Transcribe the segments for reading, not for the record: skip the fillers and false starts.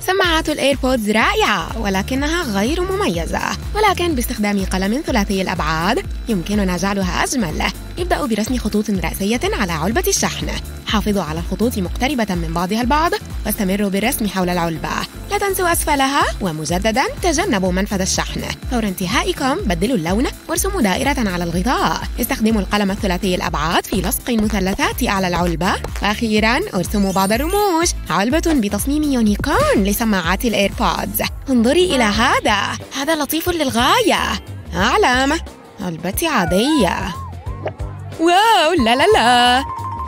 سماعات الإيربودز رائعة ولكنها غير مميزة، ولكن باستخدام قلم ثلاثي الأبعاد يمكننا جعلها أجمل. ابدأوا برسم خطوط رأسية على علبة الشحن. حافظوا على الخطوط مقتربة من بعضها البعض واستمروا بالرسم حول العلبة. لا تنسوا أسفلها، ومجددا تجنبوا منفذ الشحن. فور انتهائكم بدلوا اللون وارسموا دائرة على الغطاء. استخدموا القلم الثلاثي الأبعاد في لصق المثلثات على العلبة. وأخيرا ارسموا بعض الرموز. علبة بتصميم يونيكورن لسماعات الإيربودز. انظري إلى هذا لطيف للغاية. أعلم، علبتي عادية. واو، لا لا لا.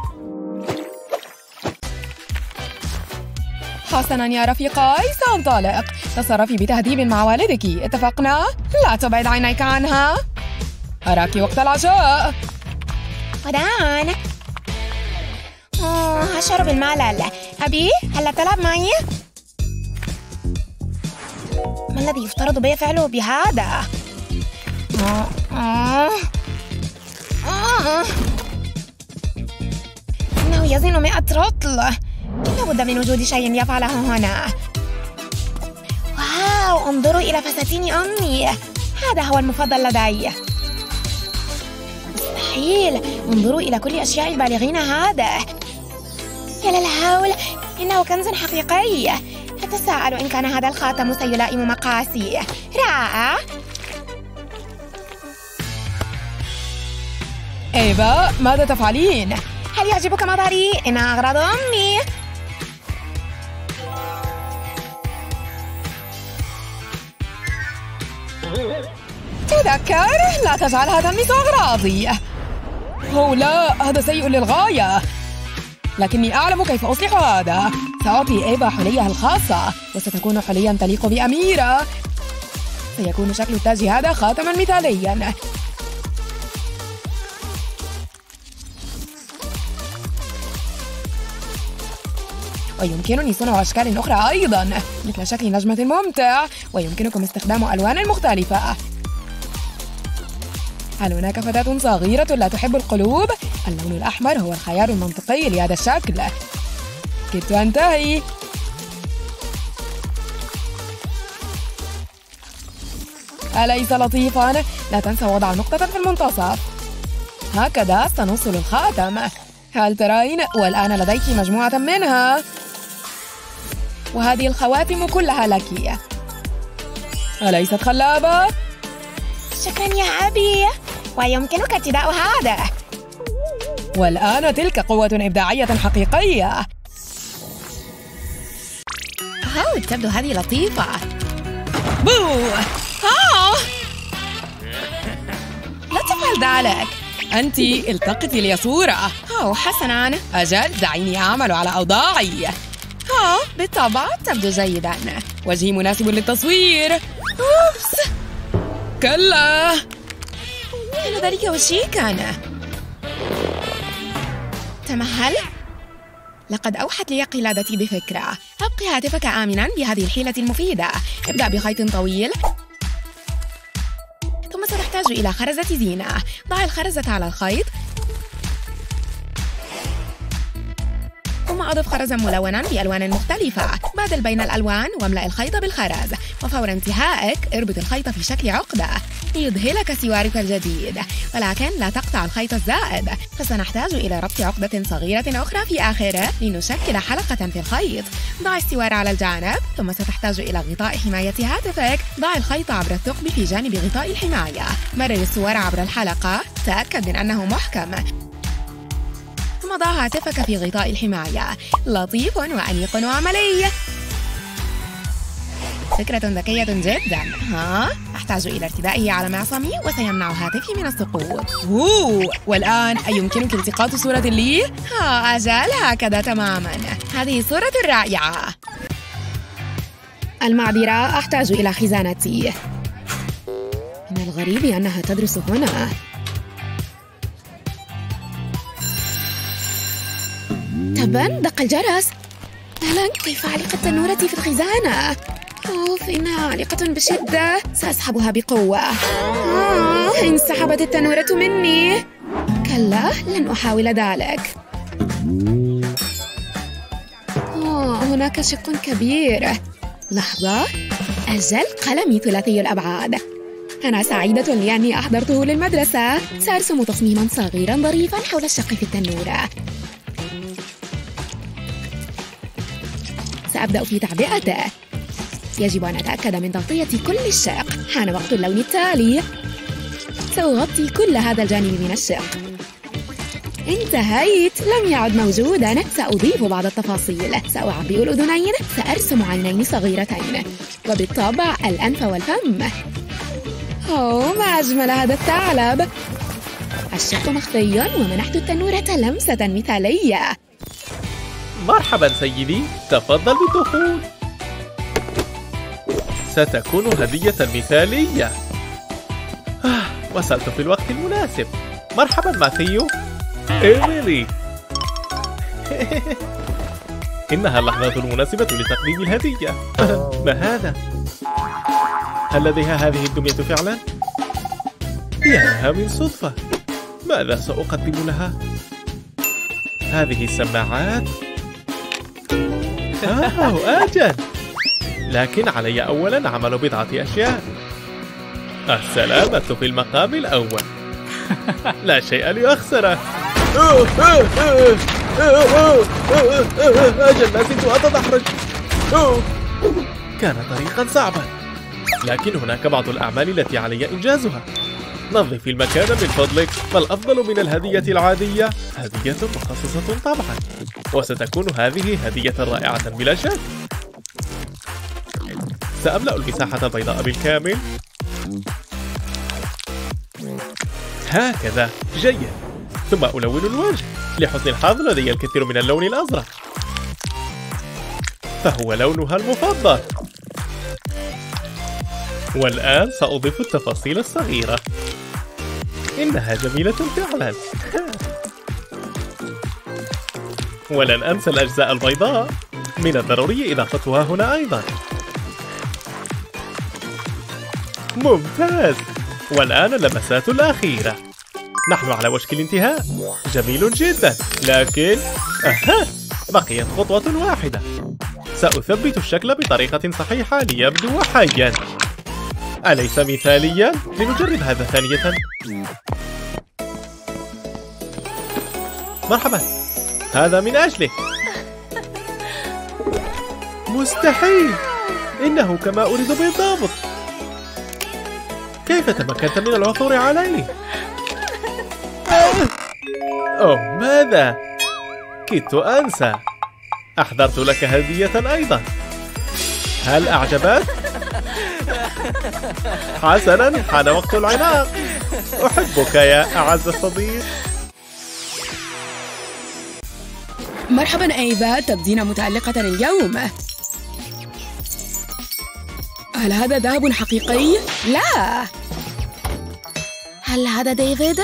حسناً يا رفيقاي، سأنطلق. تصرفي بتهذيب مع والدك، اتفقنا؟ لا تبعد عينيك عنها. أراك وقت العشاء. غداً. هشعر بالملل. أبي، هل تلعب معي؟ ما الذي يفترض بي فعله بهذا؟ إنه يزن 100 رطل. لا بد من وجود شيء يفعله هنا. واو، انظروا إلى فساتين أمي. هذا هو المفضل لدي. مستحيل، انظروا إلى كل أشياء البالغين هذا. يا للهول، إنه كنز حقيقي. أتساءل إن كان هذا الخاتم سيلائم مقاسي. رائع. إيفا، ماذا تفعلين؟ هل يعجبك مظهري؟ إنها أغراض أمي. تذكر، لا تجعلها تلمس أغراضي. أوه لا، هذا سيء للغاية. لكني أعلم كيف أصلح هذا. سأعطي إيفا حليها الخاصة، وستكون حليا تليق بأميرة. سيكون شكل التاج هذا خاتما مثاليا. ويمكنني صنع أشكال أخرى أيضا، مثل شكل نجمة ممتع. ويمكنكم استخدام ألوان مختلفة. هل هناك فتاة صغيرة لا تحب القلوب؟ اللون الأحمر هو الخيار المنطقي لهذا الشكل. كدت أنتهي. أليس لطيفاً؟ لا تنسى وضع نقطة في المنتصف. هكذا سنوصل الخاتم. هل ترين؟ والآن لديك مجموعة منها. وهذه الخواتم كلها لك. أليست خلابة؟ شكراً يا أبي. ويمكنك ارتداء هذا. والآن تلك قوة إبداعية حقيقية. تبدو هذه لطيفة. بو! لا تفعل ذلك. أنت التقطي لي صورة. حسناً. أجل، دعيني أعمل على أوضاعي. بالطبع تبدو جيداً. وجهي مناسب للتصوير. أوبس! كلا، كان ذلك وشيكاً. تمهل. لقد أوحت لي قلادتي بفكرة. أبقي هاتفك آمناً بهذه الحيلة المفيدة. ابدأ بخيط طويل، ثم ستحتاج إلى خرزة زينة. ضع الخرزة على الخيط، ثم أضف خرزاً ملوناً بألوان مختلفة. بادل بين الألوان واملأ الخيط بالخرز. وفور انتهائك اربط الخيط في شكل عقدة ليذهلك سوارك الجديد. ولكن لا تقطع الخيط الزائد، فسنحتاج إلى ربط عقدة صغيرة أخرى في آخره لنشكل حلقة في الخيط. ضع السوار على الجانب، ثم ستحتاج إلى غطاء حماية هاتفك. ضع الخيط عبر الثقب في جانب غطاء الحماية. مرر السوار عبر الحلقة، تأكد من أنه محكم، ثم ضع هاتفك في غطاء الحماية. لطيف وأنيق وعملي. فكرة ذكية جدا. أحتاج إلى ارتدائه على معصمي وسيمنع هاتفي من السقوط. والآن أيمكنك التقاط صورة لي؟ أجل، هكذا تماما. هذه صورة رائعة. المعذرة، أحتاج إلى خزانتي. من الغريب أنها تدرس هنا. تبا، دق الجرس. أهلا، كيف علقت التنورة في الخزانة؟ إنها عالقة بشدة. سأسحبها بقوة. انسحبت التنورة مني. كلا، لن أحاول ذلك. هناك شق كبير. لحظة، أجل، قلمي ثلاثي الأبعاد. أنا سعيدة لأني أحضرته للمدرسة. سأرسم تصميماً صغيراً ظريفاً حول الشق في التنورة. سأبدأ في تعبئته. يجب أن أتأكد من تغطية كل الشق. حان وقت اللون التالي. سأغطي كل هذا الجانب من الشق. انتهيت. لم يعد موجوداً. سأضيف بعض التفاصيل. سأعبئ الأذنين. سأرسم عينين صغيرتين، وبالطبع الأنف والفم. أوه، ما أجمل هذا الثعلب. الشق مخفي ومنحت التنورة لمسة مثالية. مرحبا سيدي، تفضل بالدخول. ستكون هدية مثالية. وصلت في الوقت المناسب. مرحبا ماثيو. إيميلي. إنها اللحظة المناسبة لتقديم الهدية. ما هذا؟ هل لديها هذه الدمية فعلا؟ يا لها من صدفة. ماذا سأقدم لها؟ هذه السماعات؟ أجل، لكن علي أولا عمل بضعة أشياء. السلامة في المقام الأول. لا شيء لأخسره. أجل، ما زلت أتدحرج. كان طريقا صعبا، لكن هناك بعض الأعمال التي علي إنجازها. نظفي المكان من فضلك. ما الأفضل من الهدية العادية؟ هدية مخصصة طبعا، وستكون هذه هدية رائعة بلا شك. سأملأ المساحة البيضاء بالكامل. هكذا، جيد. ثم ألون الوجه. لحسن الحظ لدي الكثير من اللون الأزرق، فهو لونها المفضل. والآن سأضيف التفاصيل الصغيرة. إنها جميلة فعلا. ولن أنسى الأجزاء البيضاء. من الضروري إضافتها هنا أيضا. ممتاز. والآن اللمسات الأخيرة. نحن على وشك الانتهاء. جميل جدا، لكن بقيت خطوة واحدة. سأثبت الشكل بطريقة صحيحة ليبدو حيا. أليس مثاليا؟ لنجرب هذا ثانية. مرحبا، هذا من أجلك. مستحيل، إنه كما أريد بالضبط. كيف تمكنت من العثور عليه؟ أوه، ماذا؟ كدت أنسى. أحضرت لك هدية أيضا. هل أعجبت؟ حسنا، حان وقت العناق. أحبك يا أعز الصديق. مرحبا إيفا، تبدين متألقة اليوم. هل هذا ذهب حقيقي؟ لا. هل هذا ديفيد؟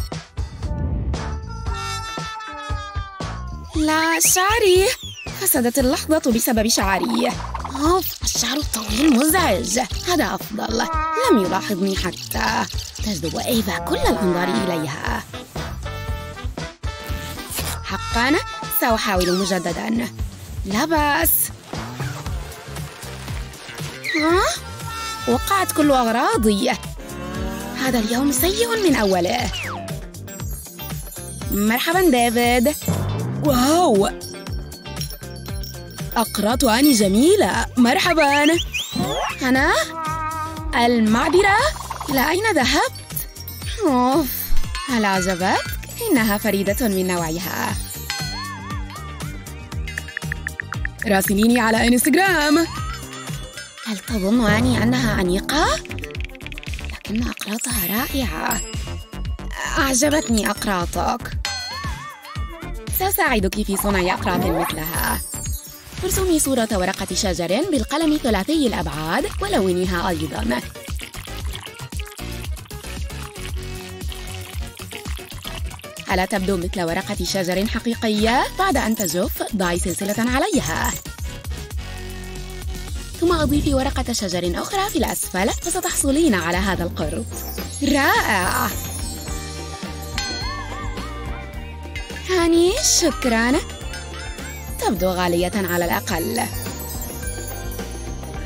لا، شعري. فسدت اللحظة بسبب شعري. أوف، الشعر الطويل مزعج. هذا أفضل. لم يلاحظني حتى. تجذب إيفا كل الأنظار إليها. حقاً، سأحاول مجدداً. لا بأس. وقعت كل أغراضي. هذا اليوم سيء من أوله. مرحباً ديفيد. واو، أقراط أني جميلة. مرحباً. أنا؟ المعبرة؟ إلى أين ذهبت؟ أوف، هل عجبك؟ إنها فريدة من نوعها. راسليني على إنستغرام. هل تظن أني أنها أنيقة؟ لكن أقراطها رائعة. أعجبتني أقراطك. سأساعدك في صنع أقراط مثلها. ارسمي صورة ورقة شجر بالقلم ثلاثي الأبعاد ولونيها أيضاً. ألا تبدو مثل ورقة شجر حقيقية؟ بعد أن تجف، ضعي سلسلة عليها. ثم أضيفي ورقة شجر أخرى في الأسفل وستحصلين على هذا القرط. رائع. هاني، شكراً. تبدو غالية على الأقل.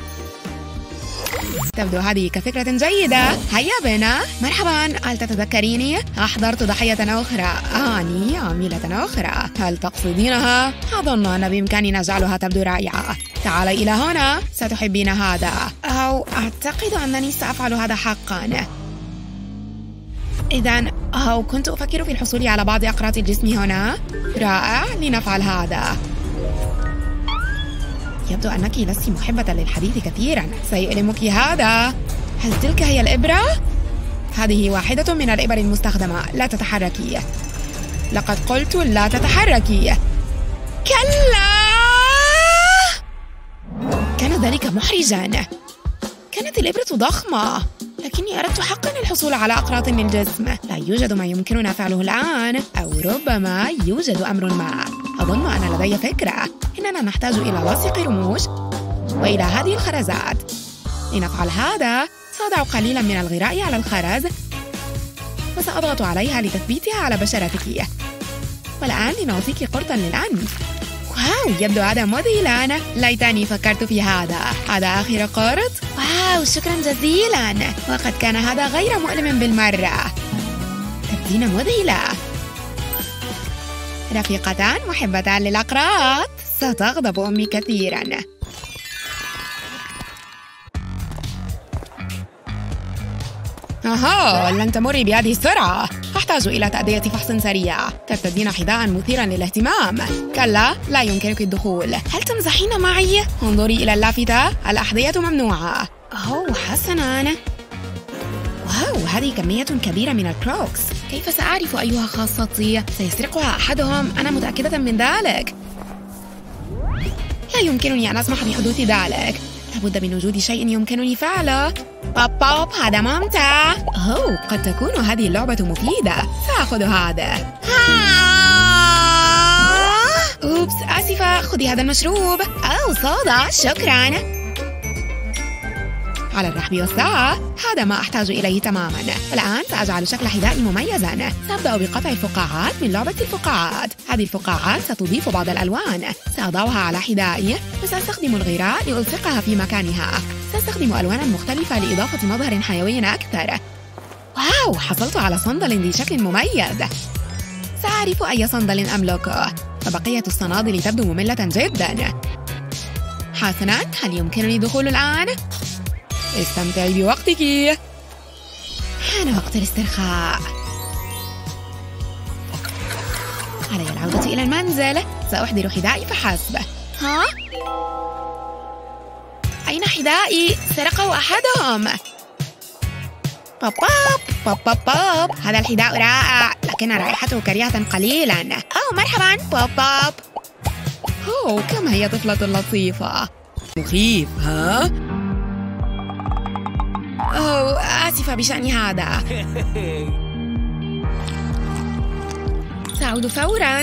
تبدو هذه كفكرة جيدة. هيا بنا. مرحبا، هل تتذكريني؟ أحضرت ضحية أخرى، آني عميلة أخرى. هل تقصدينها؟ أظن أن بإمكاننا جعلها تبدو رائعة. تعالي إلى هنا، ستحبين هذا. أو أعتقد أنني سأفعل هذا حقا. إذن كنت أفكر في الحصول على بعض أقراط الجسم هنا. رائع، لنفعل هذا. يبدو أنك لست محبة للحديث كثيرا. سيؤلمك هذا. هل تلك هي الإبرة؟ هذه واحدة من الإبر المستخدمة. لا تتحركي. لقد قلت لا تتحركي. كلا. كان ذلك محرجا. كانت الإبرة ضخمة، لكني أردت حقا الحصول على أقراط للجسم. لا يوجد ما يمكننا فعله الآن، أو ربما يوجد أمر ما. أظن أن لدي فكرة. إننا نحتاج إلى لاصق رموش وإلى هذه الخرزات. لنفعل هذا، سأضع قليلا من الغراء على الخرز وسأضغط عليها لتثبيتها على بشرتك. والآن لنعطيك قرطا للأنف. واو، يبدو هذا مذهلا. ليتني فكرت في هذا. هذا آخر قرط. واو، شكرا جزيلا. وقد كان هذا غير مؤلم بالمرة. تبدين مذهلة. رفيقتان محبتان للأقراط. ستغضب أمي كثيرا. لن تمري بهذه السرعة. أحتاج إلى تأدية فحص سريع. ترتدين حذاء مثيرا للاهتمام. كلا، لا يمكنك الدخول. هل تمزحين معي؟ انظري إلى اللافتة. الأحذية ممنوعة. حسنا. واو، هذه كمية كبيرة من الكروكس. كيف سأعرف أيها خاصتي؟ سيسرقها أحدهم، أنا متأكدة من ذلك. لا يمكنني أن أسمح بحدوث ذلك. لابد من وجود شيء يمكنني فعله. بوب، هذا ممتع. قد تكون هذه اللعبة مفيدة. سأخذ هذا. أوبس، آسفة. خذي هذا المشروب. صودا، شكرا. على الرحب والسعة. هذا ما أحتاج إليه تماما. الآن سأجعل شكل حذائي مميزا. سأبدأ بقطع الفقاعات من لعبة الفقاعات. هذه الفقاعات ستضيف بعض الألوان. سأضعها على حذائي وسأستخدم الغراء لألصقها في مكانها. سأستخدم ألوانا مختلفة لإضافة مظهر حيوي أكثر. واو، حصلت على صندل ذي شكل مميز. سأعرف أي صندل أملكه، فبقية الصنادل تبدو مملة جدا. حسنا، هل يمكنني الدخول الآن؟ استمتعي بوقتك. حان وقت الاسترخاء. علي العودة إلى المنزل. سأحضر حذائي فحسب. أين حذائي؟ سرقه أحدهم. بوب. هذا الحذاء رائع، لكن رائحته كريهة قليلا. مرحبا بوب. كم هي طفلة لطيفة. مخيف، ها؟ آسفة بشأن هذا. سأعود فوراً.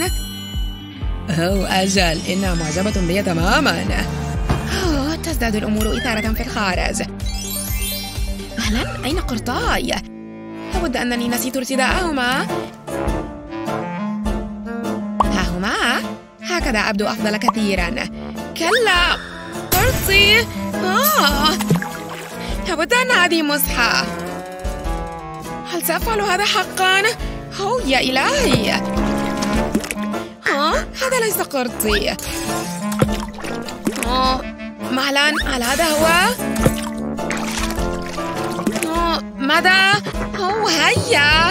أجل، إنها معجبة بي تماماً. تزداد الأمور إثارة في الخارج. أهلاً، أين قرطاي؟ أود أنني نسيت ارتداءهما. ها هما. هكذا أبدو أفضل كثيراً. كلا، قرطي. لابد أن هذه مزحة. هل سأفعل هذا حقاً؟ يا إلهي. هذا ليس قرطي. مهلاً، هل هذا هو؟ ماذا؟ هيا.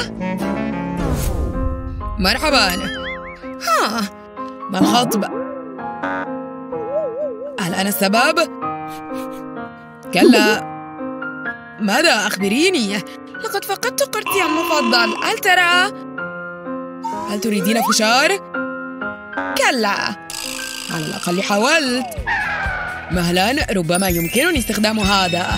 مرحباً. ما الخطب؟ هل أنا السبب؟ كلا. ماذا؟ أخبريني. لقد فقدت قرطي المفضل. هل ترى؟ هل تريدين فشار؟ كلا، على الأقل حاولت. مهلا، ربما يمكنني استخدام هذا.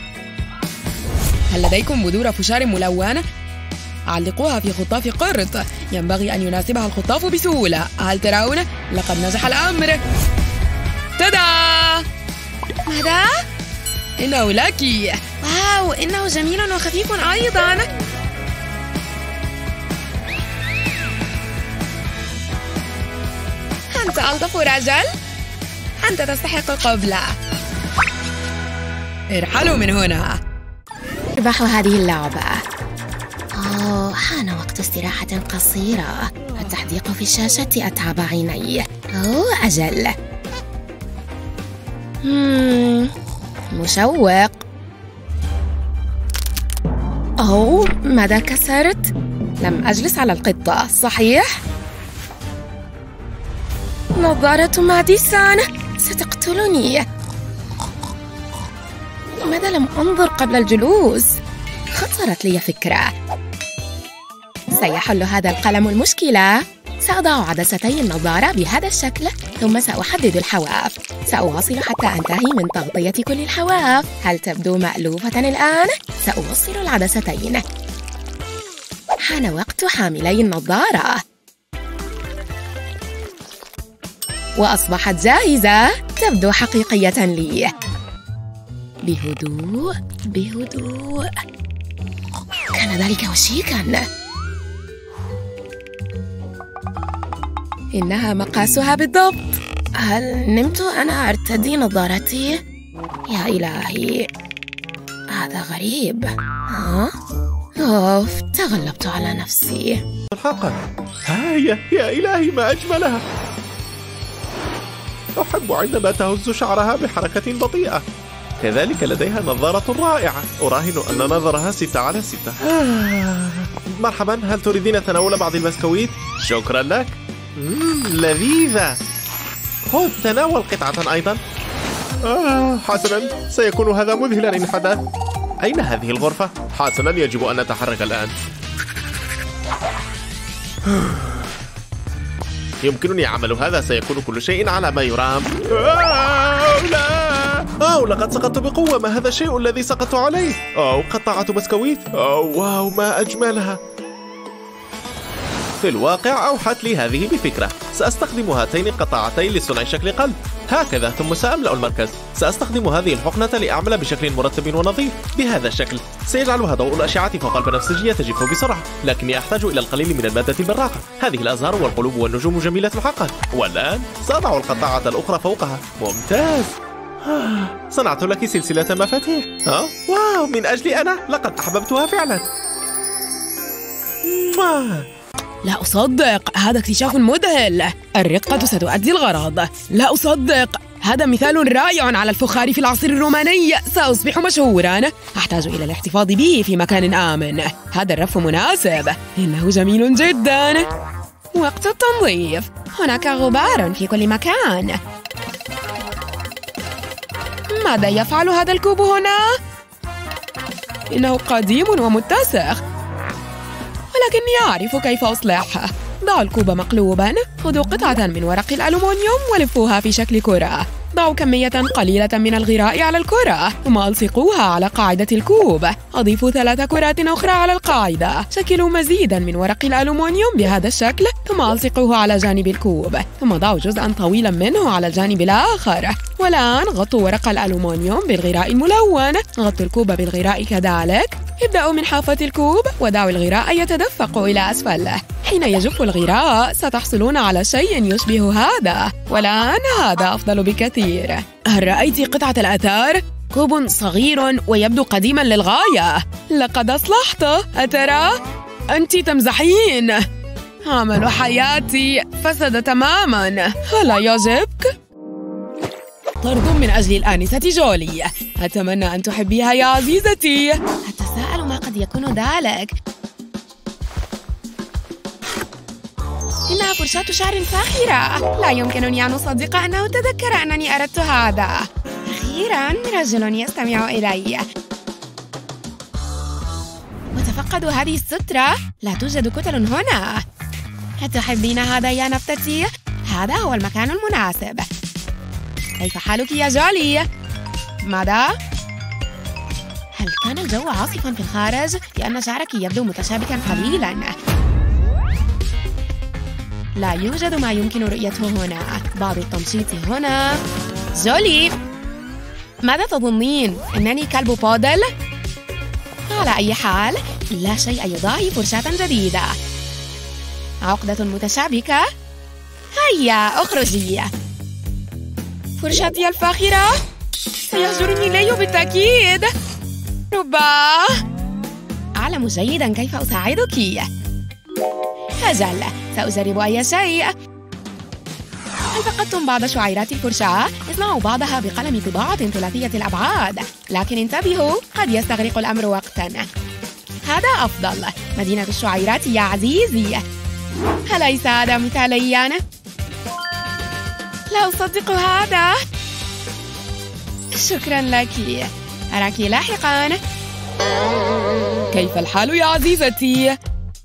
هل لديكم بذور فشار ملونة؟ علقوها في خطاف قرط. ينبغي أن يناسبها الخطاف بسهولة. هل ترون؟ لقد نجح الأمر. تدا! ماذا؟ إنه لك. واو، إنه جميل وخفيف أيضاً. أنت ألطف رجل. أنت تستحق قبلة. ارحلوا من هنا. اربحوا هذه اللعبة. حان وقت استراحة قصيرة. التحديق في الشاشة أتعب عيني. أجل. مشوق. ماذا كسرت؟ لم أجلس على القطة، صحيح؟ نظارة ماديسون ستقتلني. لماذا لم أنظر قبل الجلوس؟ خطرت لي فكرة. سيحل هذا القلم المشكلة. سأضع عدستي النظارة بهذا الشكل، ثم سأحدد الحواف. سأواصل حتى أنتهي من تغطية كل الحواف. هل تبدو مألوفة الآن؟ سأوصل العدستين. حان وقت حاملي النظارة. وأصبحت جاهزة. تبدو حقيقية لي. بهدوء بهدوء. كان ذلك وشيكاً. إنها مقاسها بالضبط. هل نمت أنا أرتدي نظارتي؟ يا إلهي، هذا غريب. تغلبت على نفسي. حقا هاي، يا إلهي ما أجملها. أحب عندما تهز شعرها بحركة بطيئة. كذلك لديها نظارة رائعة. أراهن أن نظرها 6 على 6. مرحبا، هل تريدين تناول بعض البسكويت؟ شكرا لك. لذيذة. خذ تناول قطعة أيضا. حسنا، سيكون هذا مذهلا إن حدث. أين هذه الغرفة؟ حسنا، يجب أن نتحرك الآن. يمكنني عمل هذا. سيكون كل شيء على ما يرام. لا. لقد سقطت بقوة. ما هذا الشيء الذي سقطت عليه؟ قطعت بسكويت. واو، ما أجملها. في الواقع أوحت لي هذه بفكرة. سأستخدم هاتين القطعتين لصنع شكل قلب هكذا، ثم سأملأ المركز. سأستخدم هذه الحقنة لأعمل بشكل مرتب ونظيف بهذا الشكل. سيجعلها ضوء الأشعة فوق البنفسجية تجف بسرعة، لكني أحتاج إلى القليل من المادة البراقة. هذه الأزهار والقلوب والنجوم جميلة حقا. والآن سأضع القطعة الأخرى فوقها. ممتاز. صنعت لك سلسلة مفاتيح. واو، من أجلي أنا. لقد أحببتها فعلا. لا أصدق، هذا اكتشاف مذهل. الرقة ستؤدي الغرض. لا أصدق، هذا مثال رائع على الفخار في العصر الروماني. سأصبح مشهوراً. أحتاج إلى الاحتفاظ به في مكان آمن. هذا الرف مناسب. إنه جميل جداً. وقت التنظيف. هناك غبار في كل مكان. ماذا يفعل هذا الكوب هنا؟ إنه قديم ومتسخ، ولكني أعرف كيف أصلحه. ضعوا الكوب مقلوباً. خذوا قطعة من ورق الألومنيوم ولفوها في شكل كرة. ضعوا كمية قليلة من الغراء على الكرة، ثم ألصقوها على قاعدة الكوب. أضيفوا 3 كرات أخرى على القاعدة. شكلوا مزيداً من ورق الألومنيوم بهذا الشكل، ثم ألصقوه على جانب الكوب. ثم ضعوا جزءاً طويلاً منه على الجانب الآخر. والآن غطوا ورق الألومنيوم بالغراء الملون. غطوا الكوب بالغراء كذلك. ابدأوا من حافة الكوب ودعوا الغراء يتدفق إلى أسفله. حين يجف الغراء ستحصلون على شيء يشبه هذا. والآن هذا أفضل بكثير. هل رأيت قطعة الآثار؟ كوب صغير ويبدو قديما للغاية. لقد أصلحته. أترى؟ أنت تمزحين. عمل حياتي فسد تماما. ألا يعجبك؟ طرد من أجل الآنسة جولي. أتمنى أن تحبيها يا عزيزتي. أتساءل ما قد يكون ذلك. إنها فرشاة شعر فاخرة. لا يمكنني أن أصدق أنه تذكر أنني أردت هذا. أخيراً رجل يستمع إلي. وتفقدوا هذه السترة. لا توجد كتل هنا. أتحبين هذا يا نفتتي؟ هذا هو المكان المناسب. كيف حالك يا جولي؟ ماذا؟ هل كان الجو عاصفاً في الخارج؟ لأن شعرك يبدو متشابكاً قليلاً. لا يوجد ما يمكن رؤيته هنا. بعض التمشيط هنا. جولي، ماذا تظنين؟ إنني كلب بودل؟ على أي حال، لا شيء يضاهي فرشاة جديدة. عقدة متشابكة. هيا اخرجي. فرشاتي الفاخرة. سيهجرني ليو بالتأكيد. ربا أعلم جيداً كيف أساعدك. أجل، سأجرب أي شيء. هل فقدتم بعض شعيرات الفرشاة؟ اصنعوا بعضها بقلم طباعة ثلاثية الأبعاد، لكن انتبهوا، قد يستغرق الأمر وقتاً. هذا أفضل. مدينة الشعيرات يا عزيزي. أليس هذا مثالياً؟ لا أصدق هذا. شكراً لك. أراك لاحقاً. كيف الحال يا عزيزتي؟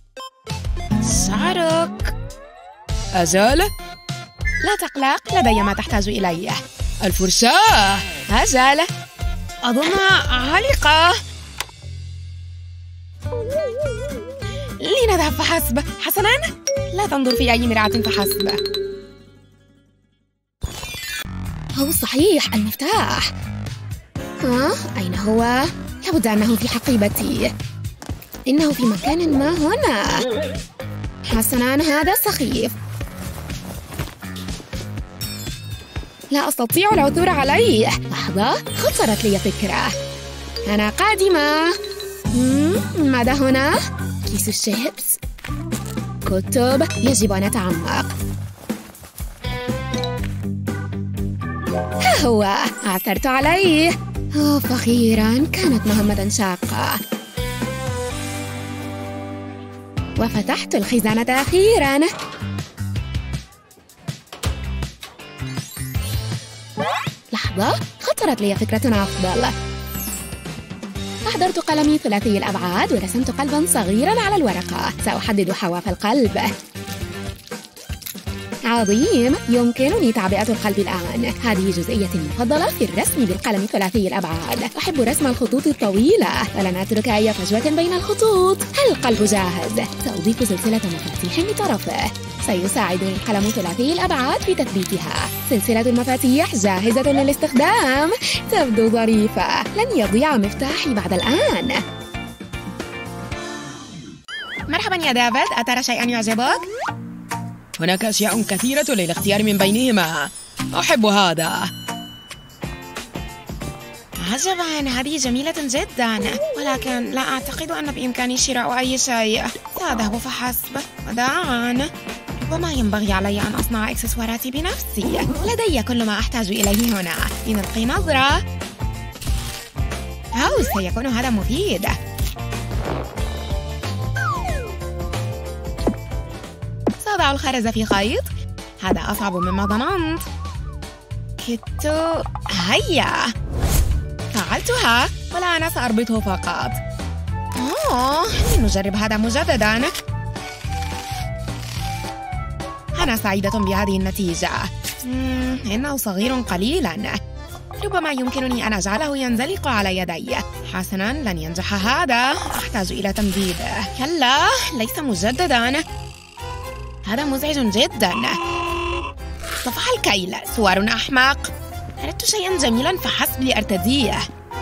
شعرك. أجل؟ لا تقلق، لدي ما تحتاج إليه. الفرشاة. أجل، أظنها عالقة. لنذهب فحسب. حسناً، لا تنظر في أي مرآة فحسب. هو صحيح، المفتاح. أين هو؟ لابد أنه في حقيبتي. إنه في مكان ما هنا. حسناً، هذا سخيف. لا أستطيع العثور عليه. لحظة، خطرت لي فكرة. أنا قادمة. ماذا هنا؟ كيس الشيبس. كتب، يجب أن أتعمق. ها هو، عثرت عليه. أخيراً، كانت مهمة شاقة. وفتحت الخزانة أخيراً. لحظة، خطرت لي فكرة أفضل. أحضرت قلمي ثلاثي الأبعاد ورسمت قلباً صغيراً على الورقة. سأحدد حواف القلب. عظيم، يمكنني تعبئة القلب الآن. هذه جزئيتي المفضلة في الرسم بالقلم ثلاثي الأبعاد. أحب رسم الخطوط الطويلة، ولن أترك أي فجوة بين الخطوط. القلب جاهز. سأضيف سلسلة مفاتيح لطرفه. سيساعدني القلم ثلاثي الأبعاد في تثبيتها. سلسلة المفاتيح جاهزة للاستخدام. تبدو ظريفة. لن يضيع مفتاحي بعد الآن. مرحباً يا ديفيد، أترى شيئاً يعجبك؟ هناك أشياء كثيرة للاختيار من بينهما. أحب هذا. عجباً، هذه جميلة جداً، ولكن لا أعتقد أن بإمكاني شراء أي شيء. سأذهب فحسب. وداعاً، ربما ينبغي علي أن أصنع إكسسواراتي بنفسي. لدي كل ما أحتاج إليه هنا. لنلقي نظرة. سيكون هذا مفيد. سأضع الخرز في خيط. هذا أصعب مما ظننت. كدت. هيا، فعلتها، والآن سأربطه فقط. لنجرب هذا مجدداً. أنا سعيدة بهذه النتيجة. إنه صغير قليلاً. ربما يمكنني أن أجعله ينزلق على يدي. حسناً، لن ينجح هذا. أحتاج إلى تمديده. كلا، ليس مجدداً. هذا مزعج جداً. صفح الكيل. سوار أحمق. أردت شيئاً جميلاً فحسب لأرتديه.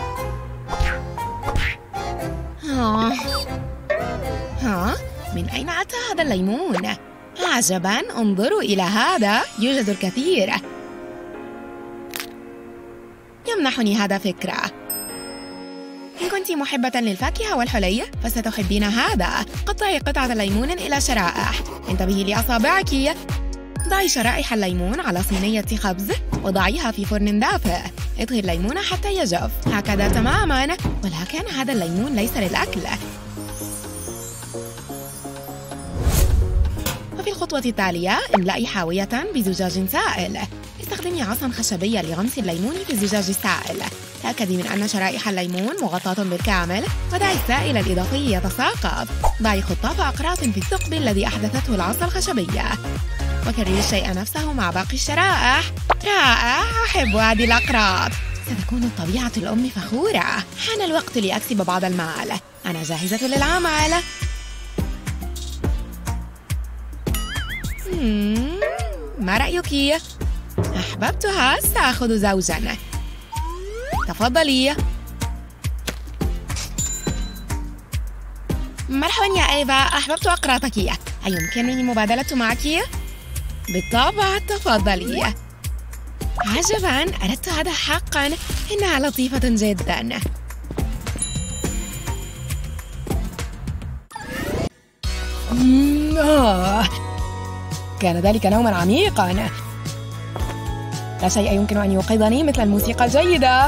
من أين أتى هذا الليمون؟ عجباً، انظروا إلى هذا، يوجد الكثير. يمنحني هذا فكرة. إن كنت محبة للفاكهة والحلي فستحبين هذا. قطعي قطعة الليمون إلى شرائح. انتبهي لأصابعك. ضعي شرائح الليمون على صينية خبز وضعيها في فرن دافئ. اطهي الليمون حتى يجف. هكذا تماماً، ولكن هذا الليمون ليس للأكل. وفي الخطوة التالية املئي حاوية بزجاج سائل. استخدمي عصاً خشبية لغمس الليمون في الزجاج السائل. تأكدي من أن شرائح الليمون مغطاة بالكامل، ودعي السائل الإضافي يتساقط. ضعي خطاف أقراص في الثقب الذي أحدثته العصا الخشبية، وكرري الشيء نفسه مع باقي الشرائح. رائع، أحب هذه الأقراص. ستكون الطبيعة الأم فخورة. حان الوقت لأكسب بعض المال. أنا جاهزة للعمل. ما رأيك؟ أحببتها. سأخذ زوجاً. تفضلي. مرحباً يا إيفا، أحببت أقراطك. أيمكنني مبادلة معك؟ بالطبع، تفضلي. عجباً، أردت هذا حقاً. إنها لطيفة جداً. كان ذلك نوماً عميقاً. لا شيء يمكن أن يوقظني مثل الموسيقى الجيدة.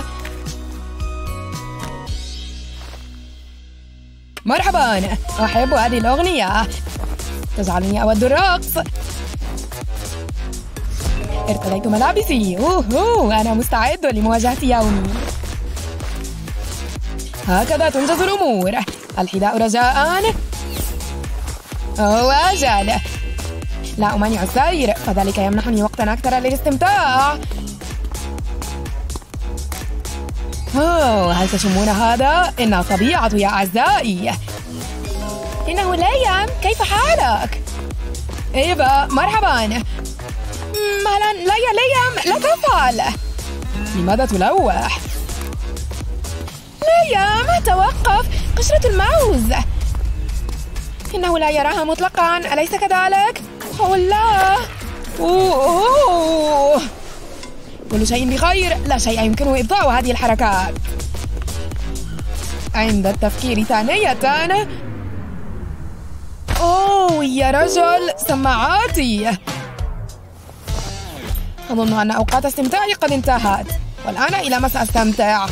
مرحباً، أحب هذه الأغنية، تجعلني أود الرقص. ارتديت ملابسي. أنا مستعد لمواجهة يومي. هكذا تنجز الأمور. الحذاء رجاءً. أجل، لا أمانع السير، فذلك يمنحني وقتاً أكثر للاستمتاع. هل تشمون هذا؟ إنها الطبيعة يا أعزائي. إنه ليام، كيف حالك؟ إيفا، مرحباً. مهلا. لا يا ليام، لا تفعل. لماذا تلوح؟ ليام، توقف. قشرة الموز. إنه لا يراها مطلقاً، أليس كذلك؟ لا. كل شيء بخير. لا شيء يمكنه إبطاء هذه الحركات. عند التفكير ثانية. يا رجل، سماعاتي. أظن أن أوقات استمتاعي قد انتهت، والآن إلى ما سأستمتع.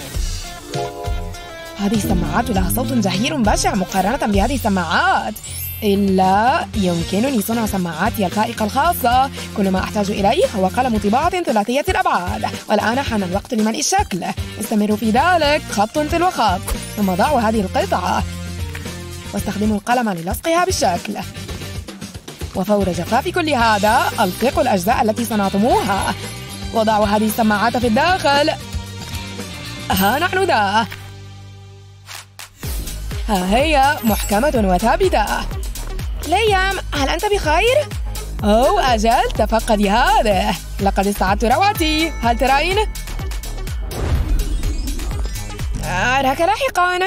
هذه السماعات لها صوت زهير بشع مقارنة بهذه السماعات. إلا يمكنني صنع سماعاتي الفائقة الخاصة. كل ما أحتاج إليه هو قلم طباعة ثلاثية الأبعاد. والآن حان الوقت لملء الشكل. استمروا في ذلك، خط تلو خط، ثم ضعوا هذه القطعة واستخدموا القلم للصقها بالشكل. وفور جفاف كل هذا ألصقوا الأجزاء التي صنعتموها. وضعوا هذه السماعات في الداخل. ها نحن ذا. ها هي محكمة وثابتة. ليام، هل أنت بخير؟ أجل، تفقدي هذا. لقد استعدت روعتي، هل ترين؟ أراك لاحقاً.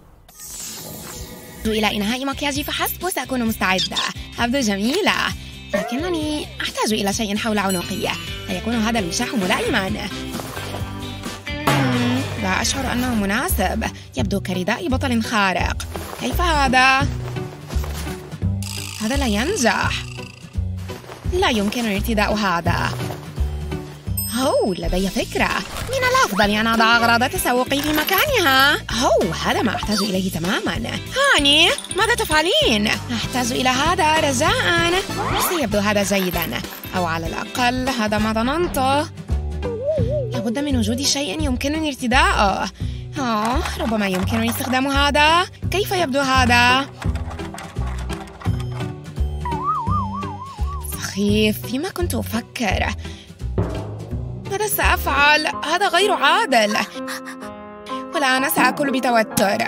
إلى إنهاء مكياجي فحسب وسأكون مستعدة. أبدو جميلة، لكنني أحتاج إلى شيء حول عنقي فيكون هذا الوشاح ملائماً. لا أشعر أنه مناسب. يبدو كرداء بطل خارق. كيف هذا؟ هذا لا ينجح. لا يمكن ارتداء هذا. لدي فكرة. من الأفضل أن أضع أغراض تسوقي في مكانها. هذا ما أحتاج إليه تماماً. هاني، ماذا تفعلين؟ أحتاج إلى هذا رجاءً. سيبدو هذا جيداً، أو على الأقل هذا ما ظننته. لابد من وجود شيء يمكنني ارتداءه. ربما يمكنني استخدام هذا. كيف يبدو هذا؟ سخيف، فيما كنت أفكر. ماذا سأفعل؟ هذا غير عادل. والآن سأكل بتوتر.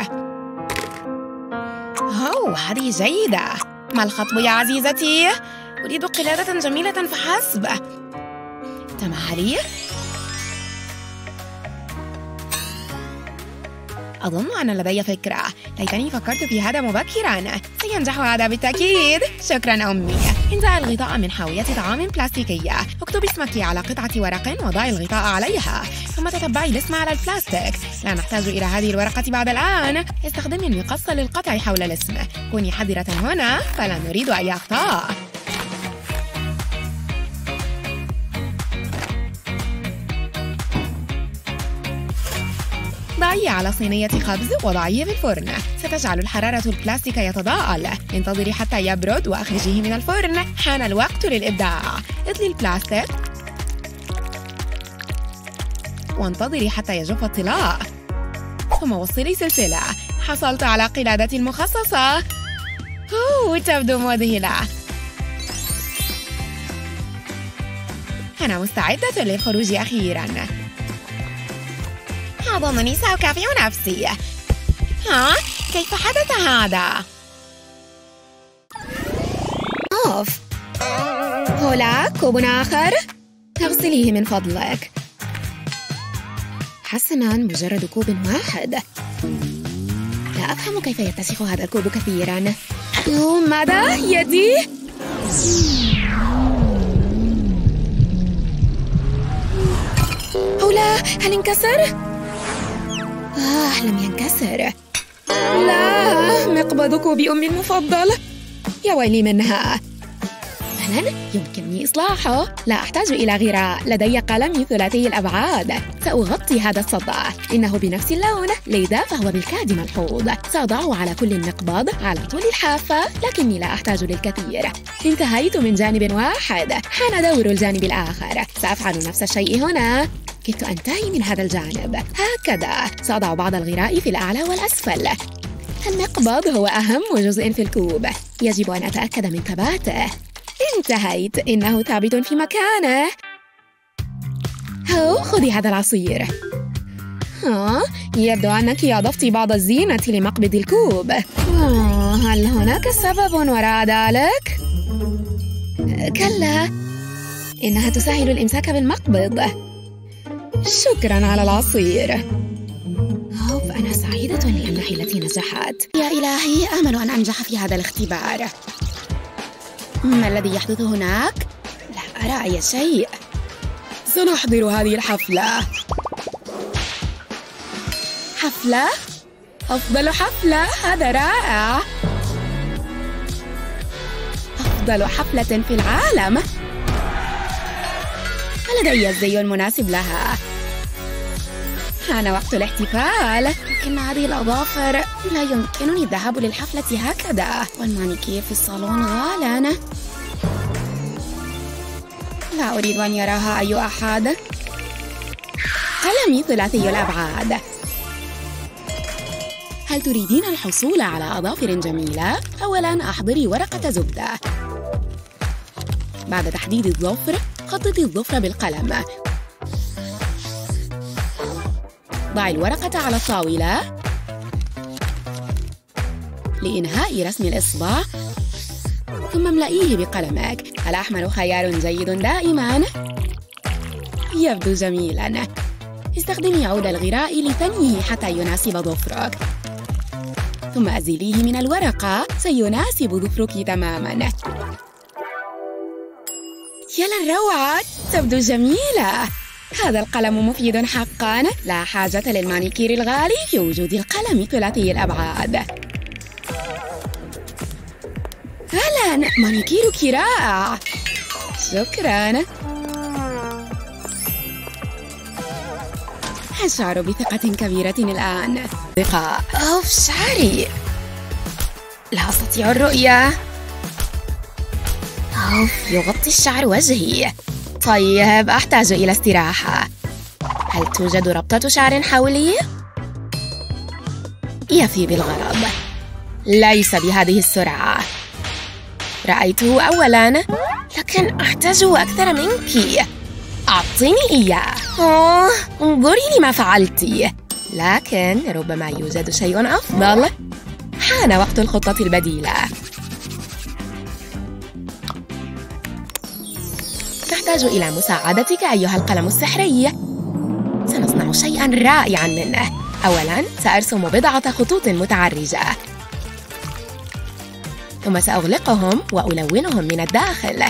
هذه جيدة. ما الخطب يا عزيزتي؟ أريد قلادة جميلة فحسب. تمهلي؟ أظن أن لدي فكرة. ليتني فكرت في هذا مبكراً. سينجح هذا بالتأكيد. شكراً أمي. انزعي الغطاء من حاوية طعام بلاستيكية. اكتبي اسمك على قطعة ورق وضعي الغطاء عليها، ثم تتبعي الاسم على البلاستيك. لا نحتاج إلى هذه الورقة بعد الآن. استخدمي المقص للقطع حول الاسم. كوني حذرة هنا، فلا نريد أي أخطاء. ضعيه على صينية خبز وضعيه في الفرن. ستجعل الحرارة البلاستيك يتضاءل. انتظري حتى يبرد وأخرجيه من الفرن. حان الوقت للإبداع. اطلي البلاستيك وانتظري حتى يجف الطلاء، ثم وصلي سلسلة. حصلت على قلادتي المخصصة. تبدو مذهلة. أنا مستعدة للخروج أخيراً. أظنني سأكافئ نفسي. كيف حدث هذا؟ هولا، كوب آخر. اغسليه من فضلك. حسناً، مجرد كوب واحد. لا أفهم كيف يتسخ هذا الكوب كثيراً. ماذا؟ يدي؟ أو لا، هل انكسر؟ لم ينكسر. لا، مقبض كوبي أمي المفضل. يا ويلي منها. حسناً، يمكنني إصلاحه. لا أحتاج إلى غراء، لدي قلم ثلاثي الأبعاد. سأغطي هذا الصدى، إنه بنفس اللون، لذا فهو بالكاد ملحوظ. سأضعه على كل النقبض على طول الحافة، لكني لا أحتاج للكثير. انتهيت من جانب واحد، حان دور الجانب الآخر. سأفعل نفس الشيء هنا. كدت أنتهي من هذا الجانب. هكذا سأضع بعض الغراء في الأعلى والأسفل. المقبض هو أهم جزء في الكوب، يجب أن أتأكد من ثباته. انتهيت، إنه ثابت في مكانه. خذي هذا العصير. يبدو أنك أضفت بعض الزينة لمقبض الكوب. هل هناك سبب وراء ذلك؟ كلا، إنها تسهل الإمساك بالمقبض. شكراً على العصير. أنا سعيدة لأن حيلتي نجحت. يا إلهي، آمل أن أنجح في هذا الاختبار. ما الذي يحدث هناك؟ لا أرى أي شيء. سنحضر هذه الحفلة. حفلة؟ أفضل حفلة، هذا رائع. أفضل حفلة في العالم. لدي الزي المناسب لها. حان وقت الاحتفال، لكن هذه الأظافر لا يمكنني الذهاب للحفلة هكذا، والمانيكير في الصالون غالاً. لا أريد أن يراها أي أحد. قلمي ثلاثي الأبعاد. هل تريدين الحصول على أظافر جميلة؟ أولاً أحضري ورقة زبدة. بعد تحديد الظفر، خططي الظفر بالقلم. ضعي الورقة على الطاولة. لإنهاء رسم الإصبع، ثم املئيه بقلمك. الأحمر خيار جيد دائماً. يبدو جميلاً. استخدمي عود الغراء لتنيه حتى يناسب ظفرك، ثم أزيليه من الورقة، سيناسب ظفرك تماماً. يا للروعة، تبدو جميلة. هذا القلم مفيد حقاً. لا حاجة للمانيكير الغالي في وجود القلم ثلاثي الأبعاد. فعلاً، مانيكيرك رائع. شكراً. أشعر بثقة كبيرة الآن. ثقة. شعري. لا أستطيع الرؤية. يغطي الشعر وجهي. طيب، أحتاج إلى استراحة. هل توجد ربطة شعر حولي؟ يفي بالغرض. ليس بهذه السرعة. رأيته أولاً، لكن أحتاجه أكثر منك. أعطيني إياه. انظري لما فعلتِ. لكن ربما يوجد شيء أفضل. حان وقت الخطة البديلة. نحتاج إلى مساعدتك أيها القلم السحري. سنصنع شيئاً رائعاً منه. أولاً سأرسم بضعة خطوط متعرجة، ثم سأغلقهم وألونهم من الداخل.